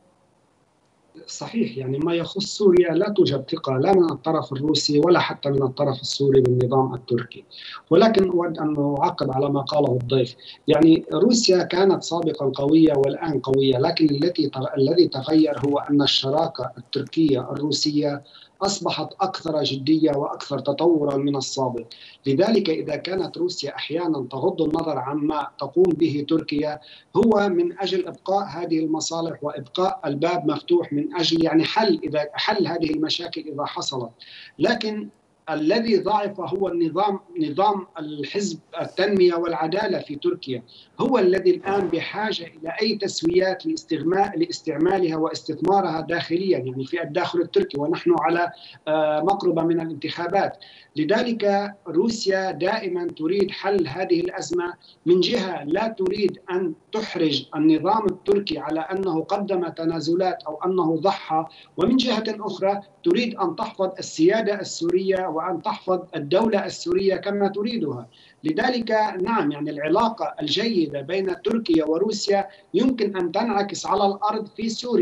صحيح، يعني ما يخص سوريا لا توجد ثقة لا من الطرف الروسي ولا حتى من الطرف السوري بالنظام التركي. ولكن أود أن أعقب على ما قاله الضيف. يعني روسيا كانت سابقا قوية والآن قوية، لكن التي الذي تغير هو أن الشراكة التركية الروسية أصبحت أكثر جدية وأكثر تطورا من السابق. لذلك إذا كانت روسيا أحيانا تغض النظر عما تقوم به تركيا هو من أجل إبقاء هذه المصالح وإبقاء الباب مفتوح من أجل يعني حل إذا حل هذه المشاكل إذا حصلت. لكن الذي ضعف هو النظام نظام الحزب التنمية والعدالة في تركيا، هو الذي الآن بحاجة إلى أي تسويات لاستعمالها واستثمارها داخليا، يعني في الداخل التركي، ونحن على مقربة من الانتخابات. لذلك روسيا دائما تريد حل هذه الأزمة، من جهة لا تريد أن تحرج النظام التركي على أنه قدم تنازلات أو أنه ضحى، ومن جهة أخرى تريد أن تحفظ السيادة السورية وأن تحفظ الدولة السورية كما تريدها. لذلك نعم، يعني العلاقة الجيدة بين تركيا وروسيا يمكن أن تنعكس على الأرض في سوريا،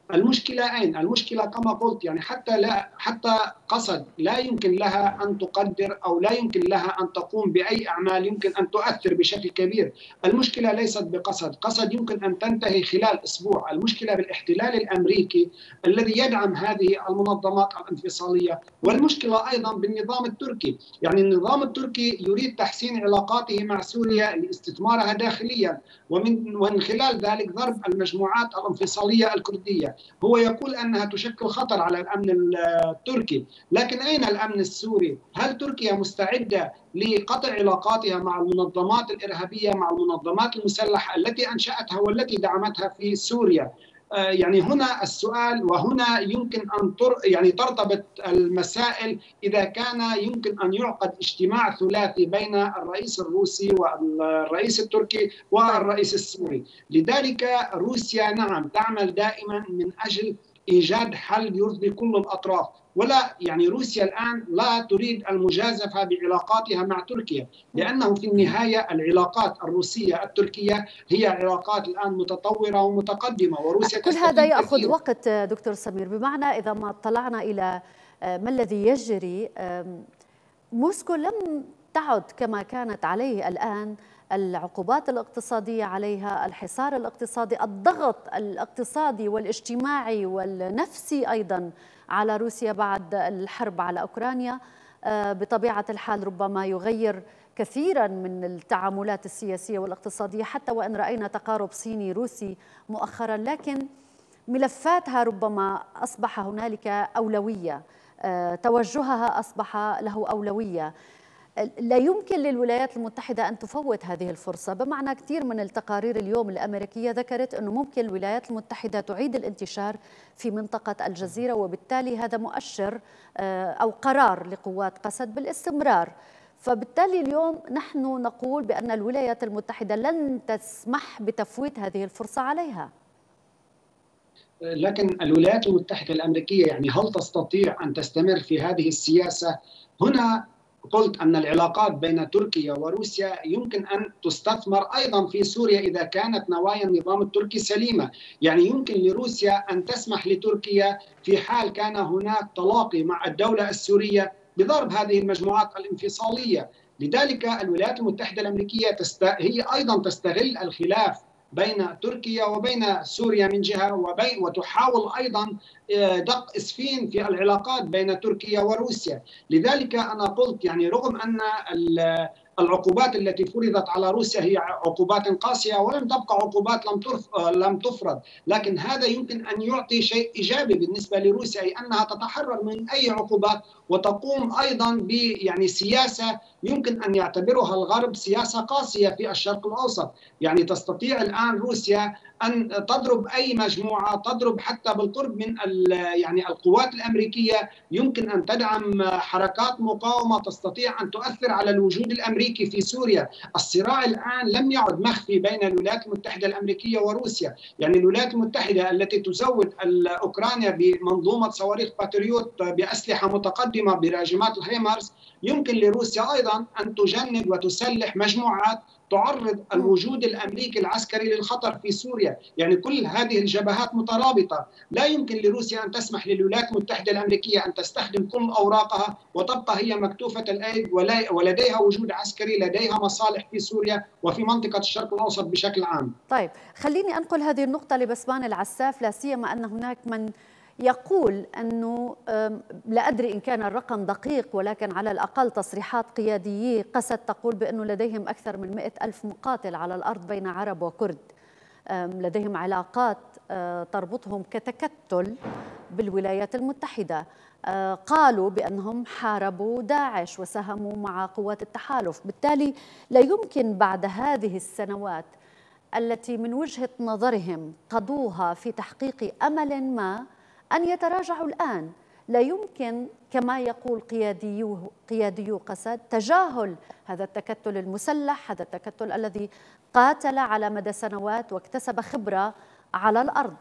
المشكلة أين؟ المشكلة كما قلت يعني حتى لا حتى قصد لا يمكن لها أن تقدر أو لا يمكن لها أن تقوم بأي أعمال يمكن أن تؤثر بشكل كبير. المشكلة ليست بقصد، قصد يمكن أن تنتهي خلال أسبوع. المشكلة بالاحتلال الأمريكي الذي يدعم هذه المنظمات الانفصالية، والمشكلة أيضا بالنظام التركي. يعني النظام التركي يريد تحسين علاقاته مع سوريا لاستثمارها داخليا، ومن ومن خلال ذلك ضرب المجموعات الانفصالية الكردية. هو يقول أنها تشكل خطر على الأمن التركي، لكن أين الأمن السوري؟ هل تركيا مستعدة لقطع علاقاتها مع المنظمات الإرهابية، مع المنظمات المسلحة التي أنشأتها والتي دعمتها في سوريا؟ يعني هنا السؤال، وهنا يمكن أن تر يعني ترتبط المسائل إذا كان يمكن أن يعقد اجتماع ثلاثي بين الرئيس الروسي والرئيس التركي والرئيس السوري. لذلك روسيا نعم تعمل دائما من أجل إيجاد حل يرضي كل الأطراف، ولا يعني روسيا الآن لا تريد المجازفة بعلاقاتها مع تركيا، لأنه في النهاية العلاقات الروسية التركية هي علاقات الآن متطورة ومتقدمة، وروسيا كل هذا يأخذ كثير. وقت دكتور سمير، بمعنى إذا ما اطلعنا إلى ما الذي يجري، موسكو لم تعد كما كانت عليه الآن، العقوبات الاقتصادية عليها، الحصار الاقتصادي، الضغط الاقتصادي والاجتماعي والنفسي أيضا على روسيا بعد الحرب على أوكرانيا بطبيعة الحال ربما يغير كثيرا من التعاملات السياسية والاقتصادية، حتى وإن رأينا تقارب صيني روسي مؤخرا، لكن ملفاتها ربما أصبح هنالك أولوية، توجهها أصبح له أولوية. لا يمكن للولايات المتحدة أن تفوت هذه الفرصة، بمعنى كثير من التقارير اليوم الأمريكية ذكرت أنه ممكن الولايات المتحدة تعيد الانتشار في منطقة الجزيرة، وبالتالي هذا مؤشر أو قرار لقوات قسد بالاستمرار. فبالتالي اليوم نحن نقول بأن الولايات المتحدة لن تسمح بتفويت هذه الفرصة عليها. لكن الولايات المتحدة الأمريكية يعني هل تستطيع أن تستمر في هذه السياسة؟ هنا قلت أن العلاقات بين تركيا وروسيا يمكن أن تستثمر أيضا في سوريا إذا كانت نوايا النظام التركي سليمة. يعني يمكن لروسيا أن تسمح لتركيا في حال كان هناك تلاقي مع الدولة السورية بضرب هذه المجموعات الانفصالية. لذلك الولايات المتحدة الأمريكية تست... هي أيضا تستغل الخلاف بين تركيا وبين سوريا من جهة، وبين وتحاول أيضا دق إسفين في العلاقات بين تركيا وروسيا. لذلك أنا قلت يعني رغم أن العقوبات التي فرضت على روسيا هي عقوبات قاسية ولم تبقى عقوبات لم لم تفرض، لكن هذا يمكن أن يعطي شيء إيجابي بالنسبة لروسيا، أي أنها تتحرر من أي عقوبات وتقوم أيضا ب يعني سياسة يمكن أن يعتبرها الغرب سياسة قاسية في الشرق الأوسط. يعني تستطيع الآن روسيا أن تضرب أي مجموعة، تضرب حتى بالقرب من يعني القوات الأمريكية، يمكن أن تدعم حركات مقاومة تستطيع أن تؤثر على الوجود الأمريكي في سوريا. الصراع الآن لم يعد مخفي بين الولايات المتحدة الأمريكية وروسيا. يعني الولايات المتحدة التي تزود أوكرانيا بمنظومة صواريخ باتريوت بأسلحة متقدمة براجمات الهيمارس، يمكن لروسيا أيضا أن تجند وتسلح مجموعات تعرض الوجود الأمريكي العسكري للخطر في سوريا. يعني كل هذه الجبهات مترابطة. لا يمكن لروسيا أن تسمح للولايات المتحدة الأمريكية أن تستخدم كل أوراقها وتبقى هي مكتوفة الأيد ولديها وجود عسكري، لديها مصالح في سوريا وفي منطقة الشرق الأوسط بشكل عام. طيب خليني أنقل هذه النقطة لبسمان العساف، لا سيما أن هناك من يقول أنه لا أدري إن كان الرقم دقيق، ولكن على الأقل تصريحات قياديي قسد تقول بأنه لديهم أكثر من مئة ألف مقاتل على الأرض بين عرب وكرد، لديهم علاقات تربطهم كتكتل بالولايات المتحدة. قالوا بأنهم حاربوا داعش وساهموا مع قوات التحالف، بالتالي لا يمكن بعد هذه السنوات التي من وجهة نظرهم قضوها في تحقيق أمل ما أن يتراجعوا الآن. لا يمكن كما يقول قياديو قياديو قسد تجاهل هذا التكتل المسلح، هذا التكتل الذي قاتل على مدى سنوات واكتسب خبرة على الأرض.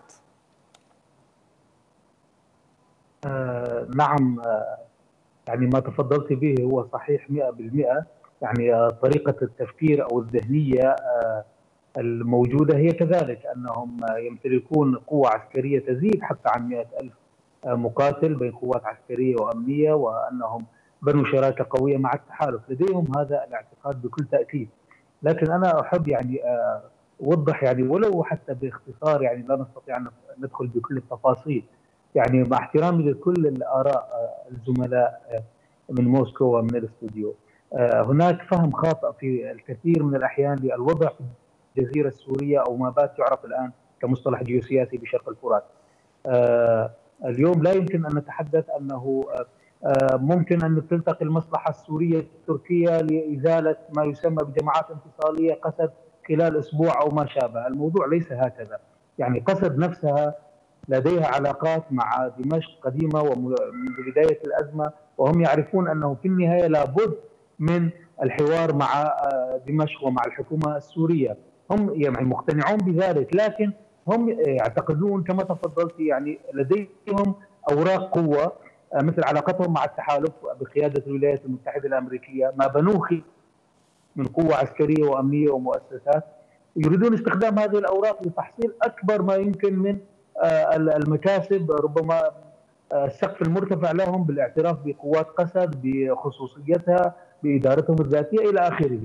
آه نعم، آه يعني ما تفضلت به هو صحيح مئة بالمئة. يعني آه طريقة التفكير أو الذهنية آه الموجودة هي كذلك، أنهم يمتلكون قوة عسكرية تزيد حتى عن مئة ألف مقاتل بين قوات عسكرية وأمنية، وأنهم بنوا شراكة قوية مع التحالف. لديهم هذا الاعتقاد بكل تأكيد. لكن أنا أحب يعني أوضح يعني ولو حتى باختصار، يعني لا نستطيع أن ندخل بكل التفاصيل، يعني مع احترامي لكل الآراء الزملاء من موسكو ومن الاستوديو، هناك فهم خاطئ في الكثير من الأحيان للوضع في الجزيرة السورية أو ما بات يعرف الآن كمصطلح جيوسياسي بشرق الفرات. اليوم لا يمكن أن نتحدث أنه ممكن أن تلتقي المصلحة السورية التركية لإزالة ما يسمى بجماعات انفصالية قسد خلال أسبوع أو ما شابه. الموضوع ليس هكذا. يعني قسد نفسها لديها علاقات مع دمشق قديمة ومنذ بداية الأزمة، وهم يعرفون أنه في النهاية لابد من الحوار مع دمشق ومع الحكومة السورية. هم يعني مقتنعون بذلك، لكن هم يعتقدون كما تفضلت يعني لديهم أوراق قوة مثل علاقتهم مع التحالف بقيادة الولايات المتحدة الأمريكية، ما بنوه من قوة عسكرية وأمنية ومؤسسات، يريدون استخدام هذه الأوراق لتحصيل أكبر ما يمكن من المكاسب، ربما السقف المرتفع لهم بالاعتراف بقوات قسد، بخصوصيتها، بإدارتهم الذاتية إلى آخره.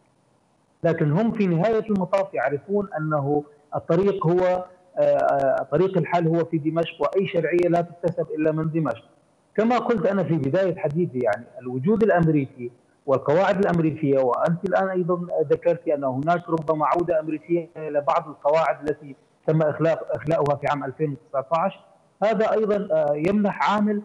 لكن هم في نهاية المطاف يعرفون أنه الطريق هو طريق الحل هو في دمشق، وأي شرعية لا تكتسب إلا من دمشق. كما قلت أنا في بداية حديثي، يعني الوجود الأمريكي والقواعد الأمريكية، وأنت الآن أيضا ذكرت أن هناك ربما عودة أمريكية إلى بعض القواعد التي تم إخلاء إخلاؤها في عام ألفين وتسعة عشر، هذا أيضا يمنح عامل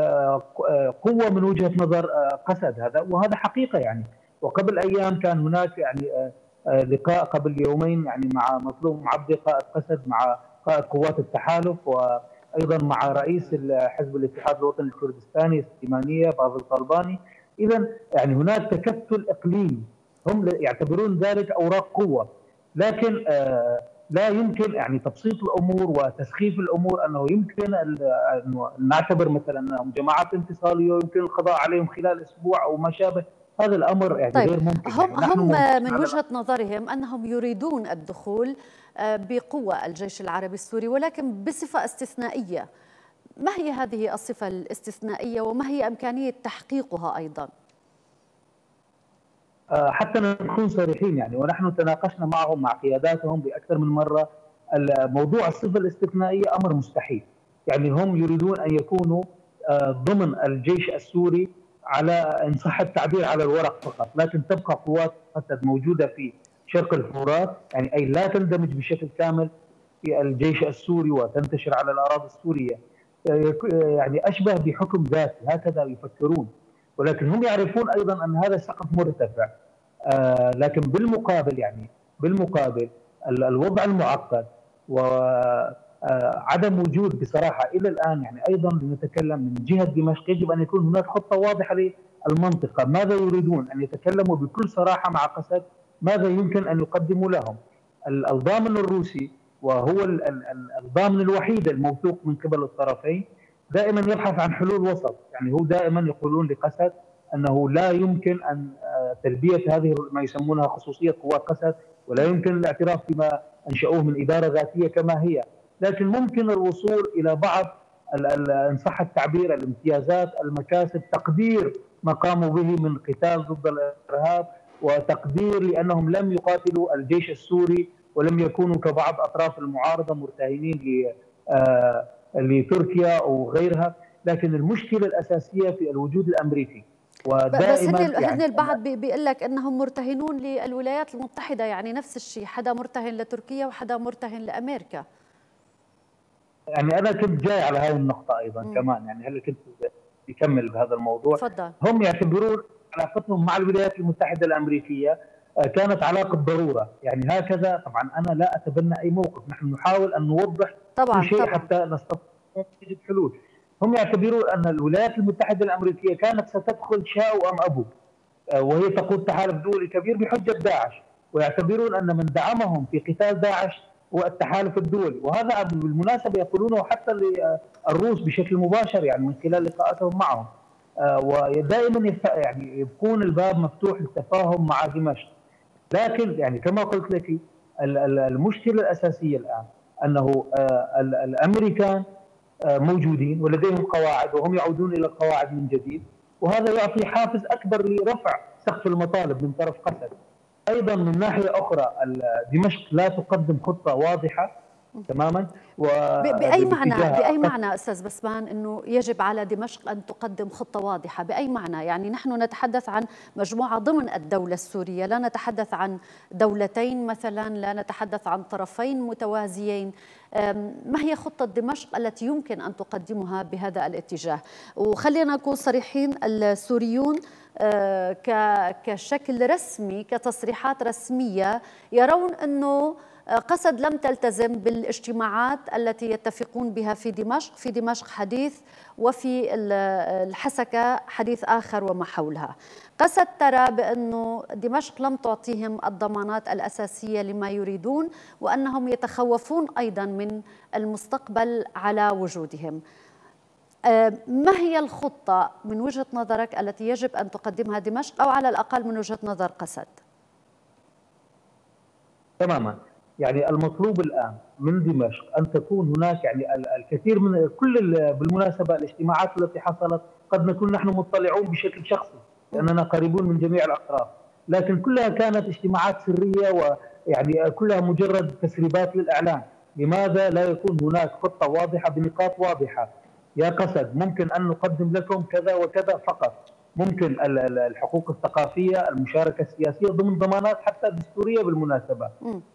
قوة من وجهة نظر قسد هذا، وهذا حقيقة. يعني وقبل أيام كان هناك يعني لقاء قبل يومين يعني مع مظلوم عبدي قائد قسد مع قائد قوات التحالف، وأيضا مع رئيس حزب الاتحاد الوطني الكردستاني السليمانية فاضل طلباني. إذا يعني هناك تكتل إقليمي، هم يعتبرون ذلك أوراق قوة، لكن آه لا يمكن يعني تبسيط الأمور وتسخيف الأمور، أنه يمكن أن نعتبر مثلا أنهم جماعات انفصالية ويمكن القضاء عليهم خلال أسبوع أو ما شابه. هذا الأمر يعني طيب، غير ممكن. هم, يعني هم من وجهة نظرهم أنهم يريدون الدخول بقوة الجيش العربي السوري، ولكن بصفة استثنائية. ما هي هذه الصفة الاستثنائية وما هي إمكانية تحقيقها أيضا؟ حتى نكون صريحين يعني، ونحن تناقشنا معهم مع قياداتهم بأكثر من مرة، الموضوع الصفة الاستثنائية أمر مستحيل. يعني هم يريدون أن يكونوا ضمن الجيش السوري على إن صح التعبير على الورق فقط، لكن تبقى قوات قسد موجودة في شرق الفرات، يعني أي لا تندمج بشكل كامل في الجيش السوري وتنتشر على الأراضي السورية. يعني أشبه بحكم ذاتي، هكذا يفكرون. ولكن هم يعرفون أيضا أن هذا سقف مرتفع. آه لكن بالمقابل يعني بالمقابل الوضع المعقد وعدم وجود بصراحة إلى الآن، يعني أيضا لنتكلم من جهة دمشق يجب أن يكون هناك خطة واضحة للمنطقة، ماذا يريدون، أن يتكلموا بكل صراحة مع قسد ماذا يمكن أن يقدموا لهم. الضامن الروسي وهو الضامن الوحيد الموثوق من قبل الطرفين دائما يبحث عن حلول وسط. يعني هو دائما يقولون لقسد أنه لا يمكن أن تلبية هذه ما يسمونها خصوصية قوات قسد، ولا يمكن الاعتراف بما أنشأوه من إدارة ذاتية كما هي، لكن ممكن الوصول إلى بعض إن صح التعبير الامتيازات، المكاسب، تقدير ما قاموا به من قتال ضد الإرهاب، وتقدير لأنهم لم يقاتلوا الجيش السوري ولم يكونوا كبعض أطراف المعارضة مرتهنين لتركيا أو غيرها. لكن المشكلة الأساسية في الوجود الأمريكي. بس هن يعني البعض بيقول لك انهم مرتهنون للولايات المتحده، يعني نفس الشيء، حدا مرتهن لتركيا وحدا مرتهن لامريكا. يعني انا كنت جاي على هذه النقطه ايضا م. كمان، يعني هل كنت يكمل بهذا الموضوع. فضل. هم يعتبرون علاقتهم مع الولايات المتحده الامريكيه كانت علاقه ضروره، يعني هكذا. طبعا انا لا اتبنى اي موقف، نحن نحاول ان نوضح طبعا كل شيء طبعا. حتى نستطيع نجد حلول. هم يعتبرون أن الولايات المتحدة الأمريكية كانت ستدخل شاء أم أبوا، وهي تقود تحالف دولي كبير بحجة داعش، ويعتبرون أن من دعمهم في قتال داعش هو التحالف الدولي. وهذا بالمناسبة يقولونه حتى للروس بشكل مباشر، يعني من خلال لقاءاتهم معهم. ودائما يعني يبقون الباب مفتوح للتفاهم مع دمشق. لكن يعني كما قلت لك المشكلة الأساسية الآن أنه الأمريكان موجودين ولديهم قواعد وهم يعودون إلى القواعد من جديد، وهذا يعطي حافز أكبر لرفع سقف المطالب من طرف قسد. أيضا من ناحية أخرى دمشق لا تقدم خطة واضحة تماما. بأي معنى بأي معنى أستاذ بسمان أنه يجب على دمشق أن تقدم خطة واضحة؟ بأي معنى؟ يعني نحن نتحدث عن مجموعة ضمن الدولة السورية، لا نتحدث عن دولتين مثلا، لا نتحدث عن طرفين متوازيين. ما هي خطة دمشق التي يمكن أن تقدمها بهذا الاتجاه؟ وخلينا نكون صريحين، السوريون كشكل رسمي كتصريحات رسمية يرون أنه قسد لم تلتزم بالاجتماعات التي يتفقون بها في دمشق، في دمشق حديث وفي الحسكة حديث آخر وما حولها. قسد ترى بأنه دمشق لم تعطيهم الضمانات الأساسية لما يريدون، وأنهم يتخوفون أيضا من المستقبل على وجودهم. ما هي الخطة من وجهة نظرك التي يجب أن تقدمها دمشق، أو على الأقل من وجهة نظر قسد؟ تماما، يعني المطلوب الآن من دمشق أن تكون هناك يعني الكثير من كل بالمناسبة الاجتماعات التي حصلت قد نكون نحن مطلعون بشكل شخصي لأننا قريبون من جميع الأطراف، لكن كلها كانت اجتماعات سرية ويعني كلها مجرد تسريبات للإعلام. لماذا لا يكون هناك خطة واضحة بنقاط واضحة؟ يا قسد ممكن أن نقدم لكم كذا وكذا فقط، ممكن الحقوق الثقافية، المشاركة السياسية ضمن ضمانات حتى دستورية بالمناسبة.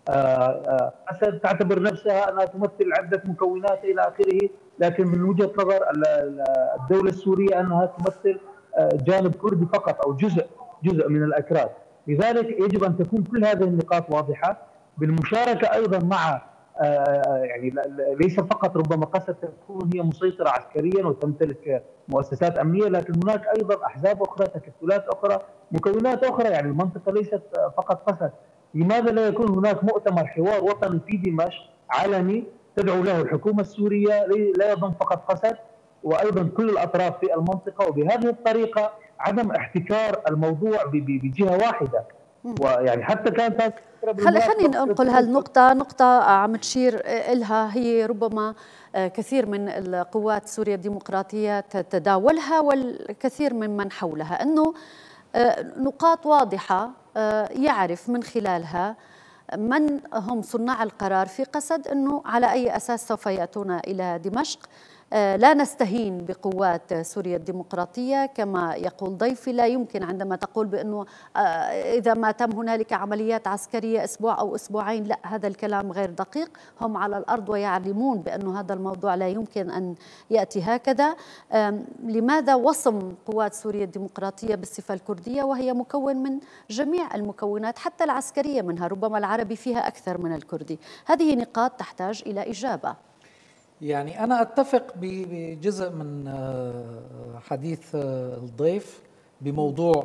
قسد تعتبر نفسها أنها تمثل عدة مكونات إلى آخره، لكن من وجهة نظر الدولة السورية أنها تمثل جانب كردي فقط أو جزء جزء من الأكراد. لذلك يجب أن تكون كل هذه النقاط واضحة، بالمشاركة أيضا مع يعني ليس فقط ربما قسد تكون هي مسيطرة عسكريا وتمتلك مؤسسات أمنية، لكن هناك أيضا أحزاب أخرى، تكتلات أخرى، مكونات أخرى، يعني المنطقة ليست فقط قسد. لماذا لا يكون هناك مؤتمر حوار وطني في دمشق علني تدعو له الحكومة السورية، لا يضم فقط قسد وأيضا كل الأطراف في المنطقة، وبهذه الطريقة عدم احتكار الموضوع بجهة واحدة. ويعني حتى كانت خلينا ننقل هالنقطة، نقطة عم تشير إلها هي ربما كثير من القوات سوريا الديمقراطية تتداولها والكثير من من حولها، أنه نقاط واضحة يعرف من خلالها من هم صناع القرار في قسد أنه على أي أساس سوف يأتون إلى دمشق. لا نستهين بقوات سوريا الديمقراطية كما يقول ضيفي، لا يمكن عندما تقول بأنه إذا ما تم هنالك عمليات عسكرية أسبوع أو أسبوعين، لا، هذا الكلام غير دقيق. هم على الأرض ويعلمون بأنه هذا الموضوع لا يمكن أن يأتي هكذا. لماذا وصم قوات سوريا الديمقراطية بالصفة الكردية وهي مكون من جميع المكونات حتى العسكرية منها، ربما العربي فيها أكثر من الكردي؟ هذه نقاط تحتاج إلى إجابة. يعني أنا أتفق بجزء من حديث الضيف بموضوع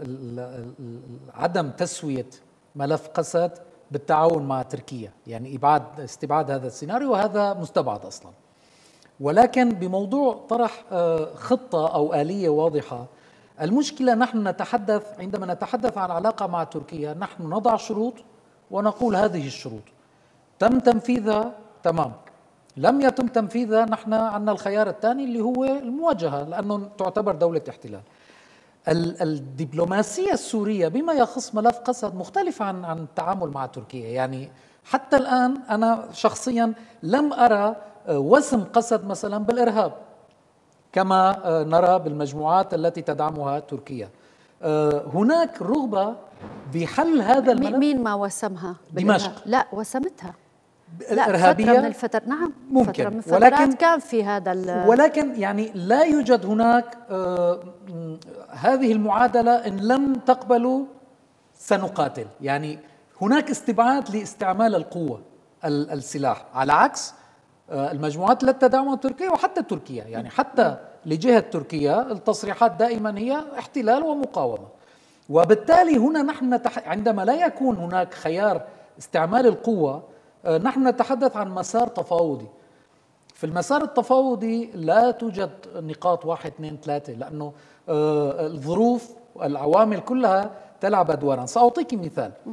عدم تسوية ملف قسد بالتعاون مع تركيا، يعني إبعاد استبعاد هذا السيناريو، وهذا مستبعد أصلا. ولكن بموضوع طرح خطة أو آلية واضحة، المشكلة نحن نتحدث عندما نتحدث عن علاقة مع تركيا، نحن نضع شروط ونقول هذه الشروط تم تنفيذها تمام، لم يتم تنفيذها نحن عندنا الخيار الثاني اللي هو المواجهة، لأنه تعتبر دولة احتلال. الدبلوماسية السورية بما يخص ملف قسد مختلفة عن عن التعامل مع تركيا. يعني حتى الآن أنا شخصيا لم أرى وسم قسد مثلا بالإرهاب كما نرى بالمجموعات التي تدعمها تركيا. هناك رغبة بحل هذا الملف. مين ما وسمها؟ دمشق. لا، وسمتها الإرهابية فترة من الفتر. نعم، ممكن، فترة من ولكن كان في هذا ولكن يعني لا يوجد هناك آه هذه المعادلة إن لم تقبلوا سنقاتل. يعني هناك استبعاد لاستعمال القوة السلاح، على عكس آه المجموعات التي تدعمها تركيا وحتى تركيا. يعني حتى لجهة تركيا التصريحات دائما هي احتلال ومقاومة، وبالتالي هنا نحن نتح... عندما لا يكون هناك خيار استعمال القوة، نحن نتحدث عن مسار تفاوضي. في المسار التفاوضي لا توجد نقاط واحد اثنين ثلاثة، لأنه الظروف والعوامل كلها تلعب أدوارا. سأعطيك مثال.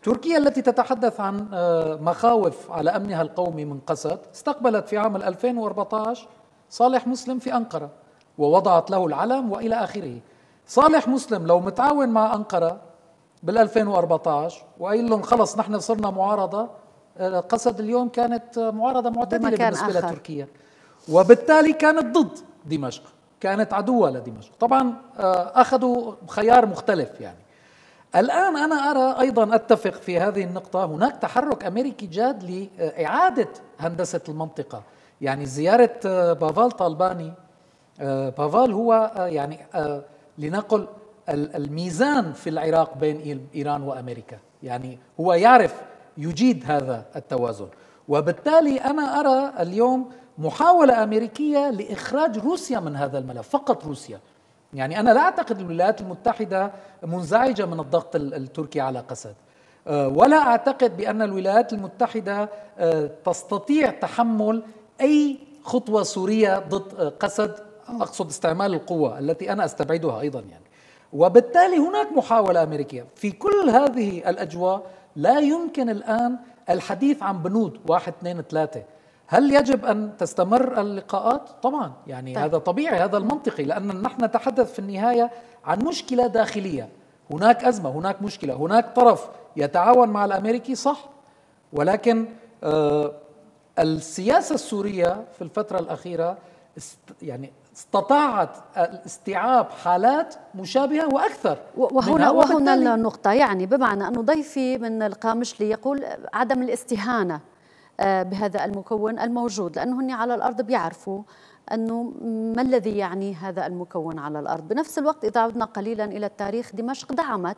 تركيا التي تتحدث عن مخاوف على أمنها القومي من قسد استقبلت في عام ألفين وأربعة عشر صالح مسلم في أنقرة ووضعت له العلم وإلى آخره. صالح مسلم لو متعاون مع أنقرة بال ألفين وأربعة عشر وقايل لهم خلص نحن صرنا معارضة، قسد اليوم كانت معارضة معتدلة بالنسبة آخر. لتركيا، وبالتالي كانت ضد دمشق، كانت عدوة لدمشق. طبعا أخذوا خيار مختلف. يعني الآن أنا أرى أيضا أتفق في هذه النقطة، هناك تحرك أمريكي جاد لإعادة هندسة المنطقة. يعني زيارة بافال طالباني، بافال هو يعني لنقل الميزان في العراق بين إيران وأمريكا، يعني هو يعرف يجيد هذا التوازن. وبالتالي أنا أرى اليوم محاولة أمريكية لإخراج روسيا من هذا الملف، فقط روسيا. يعني أنا لا أعتقد الولايات المتحدة منزعجة من الضغط التركي على قسد، ولا أعتقد بأن الولايات المتحدة تستطيع تحمل أي خطوة سورية ضد قسد، أقصد استعمال القوة التي أنا أستبعدها أيضا. يعني وبالتالي هناك محاولة أمريكية في كل هذه الأجواء. لا يمكن الآن الحديث عن بنود واحد اثنين ثلاثة. هل يجب أن تستمر اللقاءات؟ طبعا، يعني طيب. هذا طبيعي، هذا المنطقي، لأن نحن نتحدث في النهاية عن مشكلة داخلية. هناك أزمة، هناك مشكلة، هناك طرف يتعاون مع الأمريكي صح، ولكن آه السياسة السورية في الفترة الأخيرة است يعني استطاعت استيعاب حالات مشابهة وأكثر. وهنا وهنا النقطة، يعني بمعنى أنه ضيفي من القامشلي يقول عدم الاستهانة بهذا المكون الموجود، لأنه هن على الأرض بيعرفوا أنه ما الذي يعني هذا المكون على الأرض. بنفس الوقت إذا عدنا قليلا إلى التاريخ، دمشق دعمت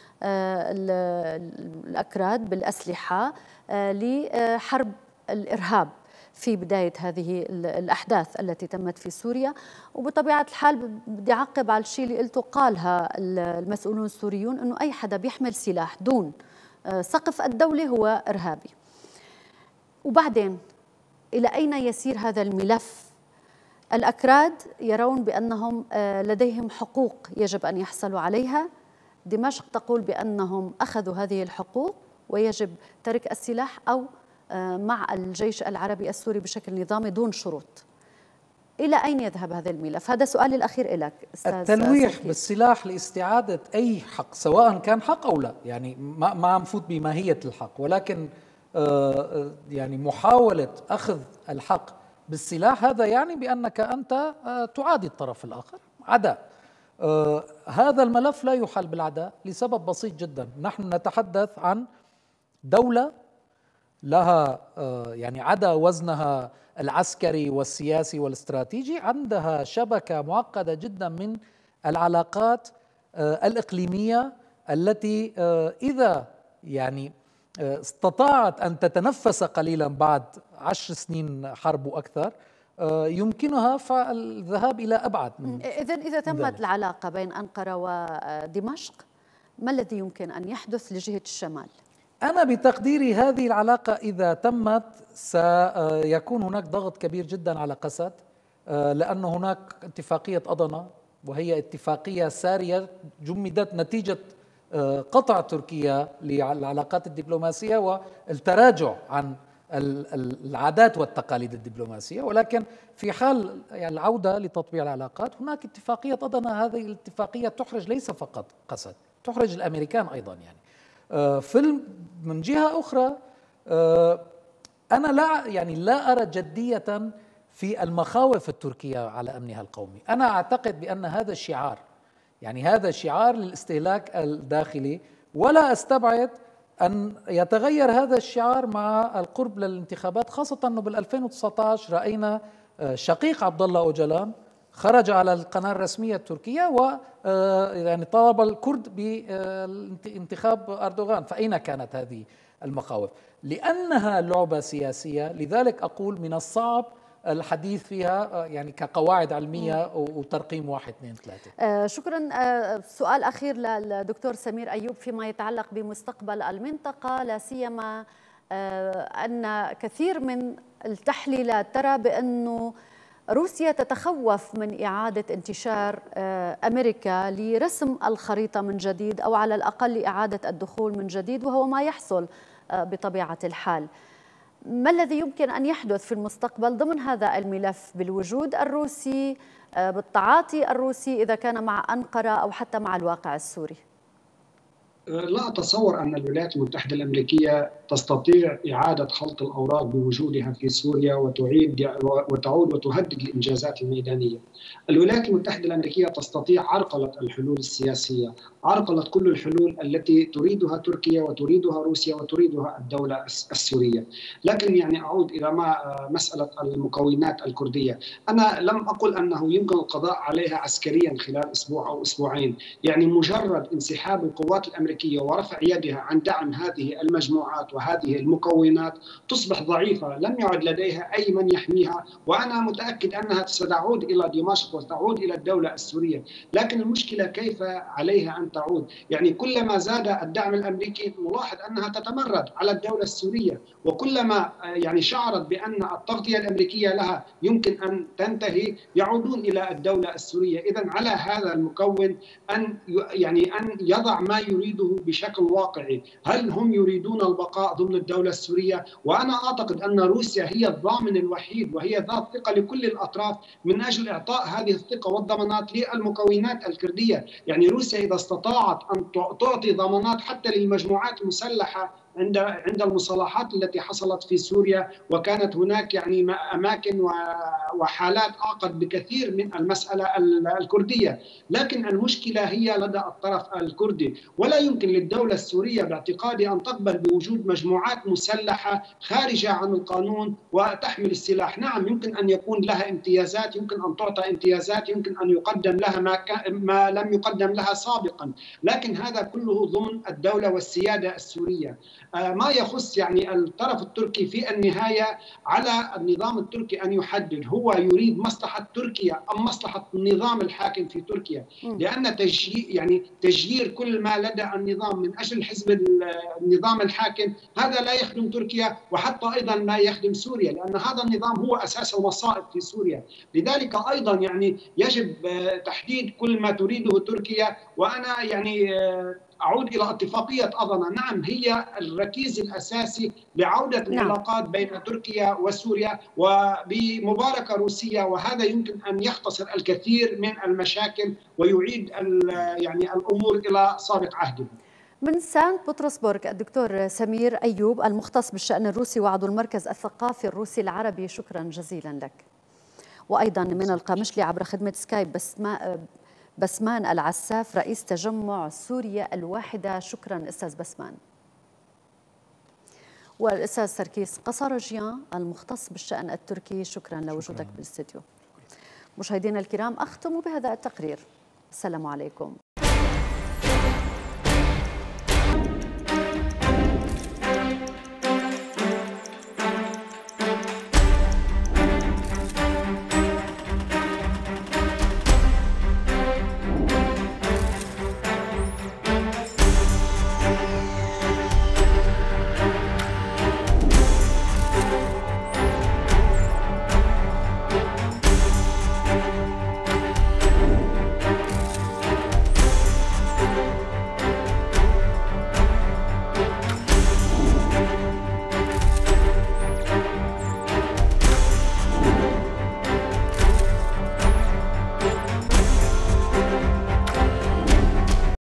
الأكراد بالأسلحة لحرب الإرهاب في بداية هذه الأحداث التي تمت في سوريا. وبطبيعة الحال بدي أعقب على الشيء اللي قلته قالها المسؤولون السوريون، أنه أي حدا بيحمل سلاح دون سقف الدولة هو إرهابي. وبعدين إلى أين يسير هذا الملف؟ الأكراد يرون بأنهم لديهم حقوق يجب أن يحصلوا عليها، دمشق تقول بأنهم أخذوا هذه الحقوق ويجب ترك السلاح أو مع الجيش العربي السوري بشكل نظامي دون شروط. إلى أين يذهب هذا الملف؟ هذا سؤالي الأخير لك أستاذ. التلويح بالسلاح لاستعادة أي حق سواء كان حق أو لا، يعني ما عم فوت بماهية الحق، ولكن يعني محاولة أخذ الحق بالسلاح هذا يعني بأنك أنت تعادي الطرف الآخر، عداء. هذا الملف لا يحل بالعداء لسبب بسيط جدا. نحن نتحدث عن دولة لها يعني عدا وزنها العسكري والسياسي والاستراتيجي، عندها شبكة معقدة جدا من العلاقات الإقليمية التي إذا يعني استطاعت أن تتنفس قليلا بعد عشر سنين حرب وأكثر، يمكنها الذهاب إلى أبعد. إذن إذا تمت ذلك العلاقة بين أنقرة ودمشق، ما الذي يمكن أن يحدث لجهة الشمال؟ أنا بتقديري هذه العلاقة إذا تمت سيكون هناك ضغط كبير جدا على قسد، لأن هناك اتفاقية أضنا، وهي اتفاقية سارية جمدت نتيجة قطع تركيا للعلاقات الدبلوماسية والتراجع عن العادات والتقاليد الدبلوماسية. ولكن في حال يعني العودة لتطبيع العلاقات هناك اتفاقية أضنا، هذه الاتفاقية تحرج ليس فقط قسد، تحرج الأمريكان أيضا. يعني في من جهة أخرى أنا لا يعني لا أرى جدية في المخاوف التركية على أمنها القومي. أنا أعتقد بأن هذا الشعار، يعني هذا شعار للاستهلاك الداخلي، ولا أستبعد أن يتغير هذا الشعار مع القرب للانتخابات، خاصة أنه بال ألفين وتسعة عشر رأينا شقيق عبد الله أوجلان خرج على القناة الرسمية التركية و يعني طالب الكرد بانتخاب أردوغان. فأين كانت هذه المخاوف؟ لأنها لعبة سياسية، لذلك أقول من الصعب الحديث فيها يعني كقواعد علمية وترقيم واحد اثنين ثلاثة. آه شكرا. آه سؤال أخير للدكتور سمير أيوب فيما يتعلق بمستقبل المنطقة، لا سيما آه أن كثير من التحليلات ترى بأنه روسيا تتخوف من إعادة انتشار أمريكا لرسم الخريطة من جديد، أو على الأقل إعادة الدخول من جديد، وهو ما يحصل بطبيعة الحال. ما الذي يمكن أن يحدث في المستقبل ضمن هذا الملف بالوجود الروسي، بالتعاطي الروسي إذا كان مع أنقرة أو حتى مع الواقع السوري؟ لا أتصور أن الولايات المتحدة الأمريكية تستطيع إعادة خلط الأوراق بوجودها في سوريا وتعيد وتعود وتهدد الإنجازات الميدانية. الولايات المتحدة الأمريكية تستطيع عرقلة الحلول السياسية، عرقلة كل الحلول التي تريدها تركيا وتريدها روسيا وتريدها الدولة السورية. لكن يعني أعود إلى ما مسألة المكونات الكردية، أنا لم أقل أنه يمكن القضاء عليها عسكريا خلال أسبوع أو أسبوعين. يعني مجرد انسحاب القوات الأمريكية ورفع يدها عن دعم هذه المجموعات وهذه المكونات تصبح ضعيفة، لم يعد لديها أي من يحميها، وأنا متأكد أنها ستعود إلى دمشق وتعود إلى الدولة السورية. لكن المشكلة كيف عليها أن تعود؟ يعني كلما زاد الدعم الأمريكي نلاحظ أنها تتمرد على الدولة السورية، وكلما يعني شعرت بأن التغطية الأمريكية لها يمكن أن تنتهي يعودون إلى الدولة السورية. إذن على هذا المكون أن يعني أن يضع ما يريده بشكل واقعي. هل هم يريدون البقاء ضمن الدولة السورية؟ وأنا أعتقد أن روسيا هي الضامن الوحيد وهي ذات ثقة لكل الأطراف من أجل إعطاء هذه الثقة والضمانات للمكونات الكردية. يعني روسيا إذا استطاعت أن تعطي ضمانات حتى للمجموعات المسلحة عند عند المصالحات التي حصلت في سوريا، وكانت هناك يعني اماكن وحالات اعقد بكثير من المساله الكرديه، لكن المشكله هي لدى الطرف الكردي، ولا يمكن للدوله السوريه باعتقادي ان تقبل بوجود مجموعات مسلحه خارجه عن القانون وتحمل السلاح. نعم يمكن ان يكون لها امتيازات، يمكن ان تعطى امتيازات، يمكن ان يقدم لها ما, ما لم يقدم لها سابقا، لكن هذا كله ضمن الدوله والسياده السوريه. ما يخص يعني الطرف التركي في النهاية على النظام التركي أن يحدد هو يريد مصلحة تركيا أم مصلحة النظام الحاكم في تركيا، لأن تجيير يعني تجيير كل ما لدى النظام من أجل حزب النظام الحاكم هذا لا يخدم تركيا، وحتى أيضا لا يخدم سوريا، لأن هذا النظام هو أساس المصائب في سوريا. لذلك أيضا يعني يجب تحديد كل ما تريده تركيا. وأنا يعني أعود إلى اتفاقية أضنا، نعم هي الركيز الأساسي لعودة نعم. العلاقات بين تركيا وسوريا وبمباركة روسية، وهذا يمكن أن يختصر الكثير من المشاكل ويعيد يعني الأمور إلى سابق عهدها. من سانت بطرسبرغ الدكتور سمير أيوب المختص بالشأن الروسي وعضو المركز الثقافي الروسي العربي، شكرا جزيلا لك. وأيضا من القامشلي عبر خدمة سكايب بس ما بسمان العساف رئيس تجمع سوريا الواحدة، شكرا أستاذ بسمان. والأستاذ سركيس قصرجيان المختص بالشأن التركي، شكرا لوجودك بالاستديو. مشاهدينا الكرام، أختم بهذا التقرير. السلام عليكم.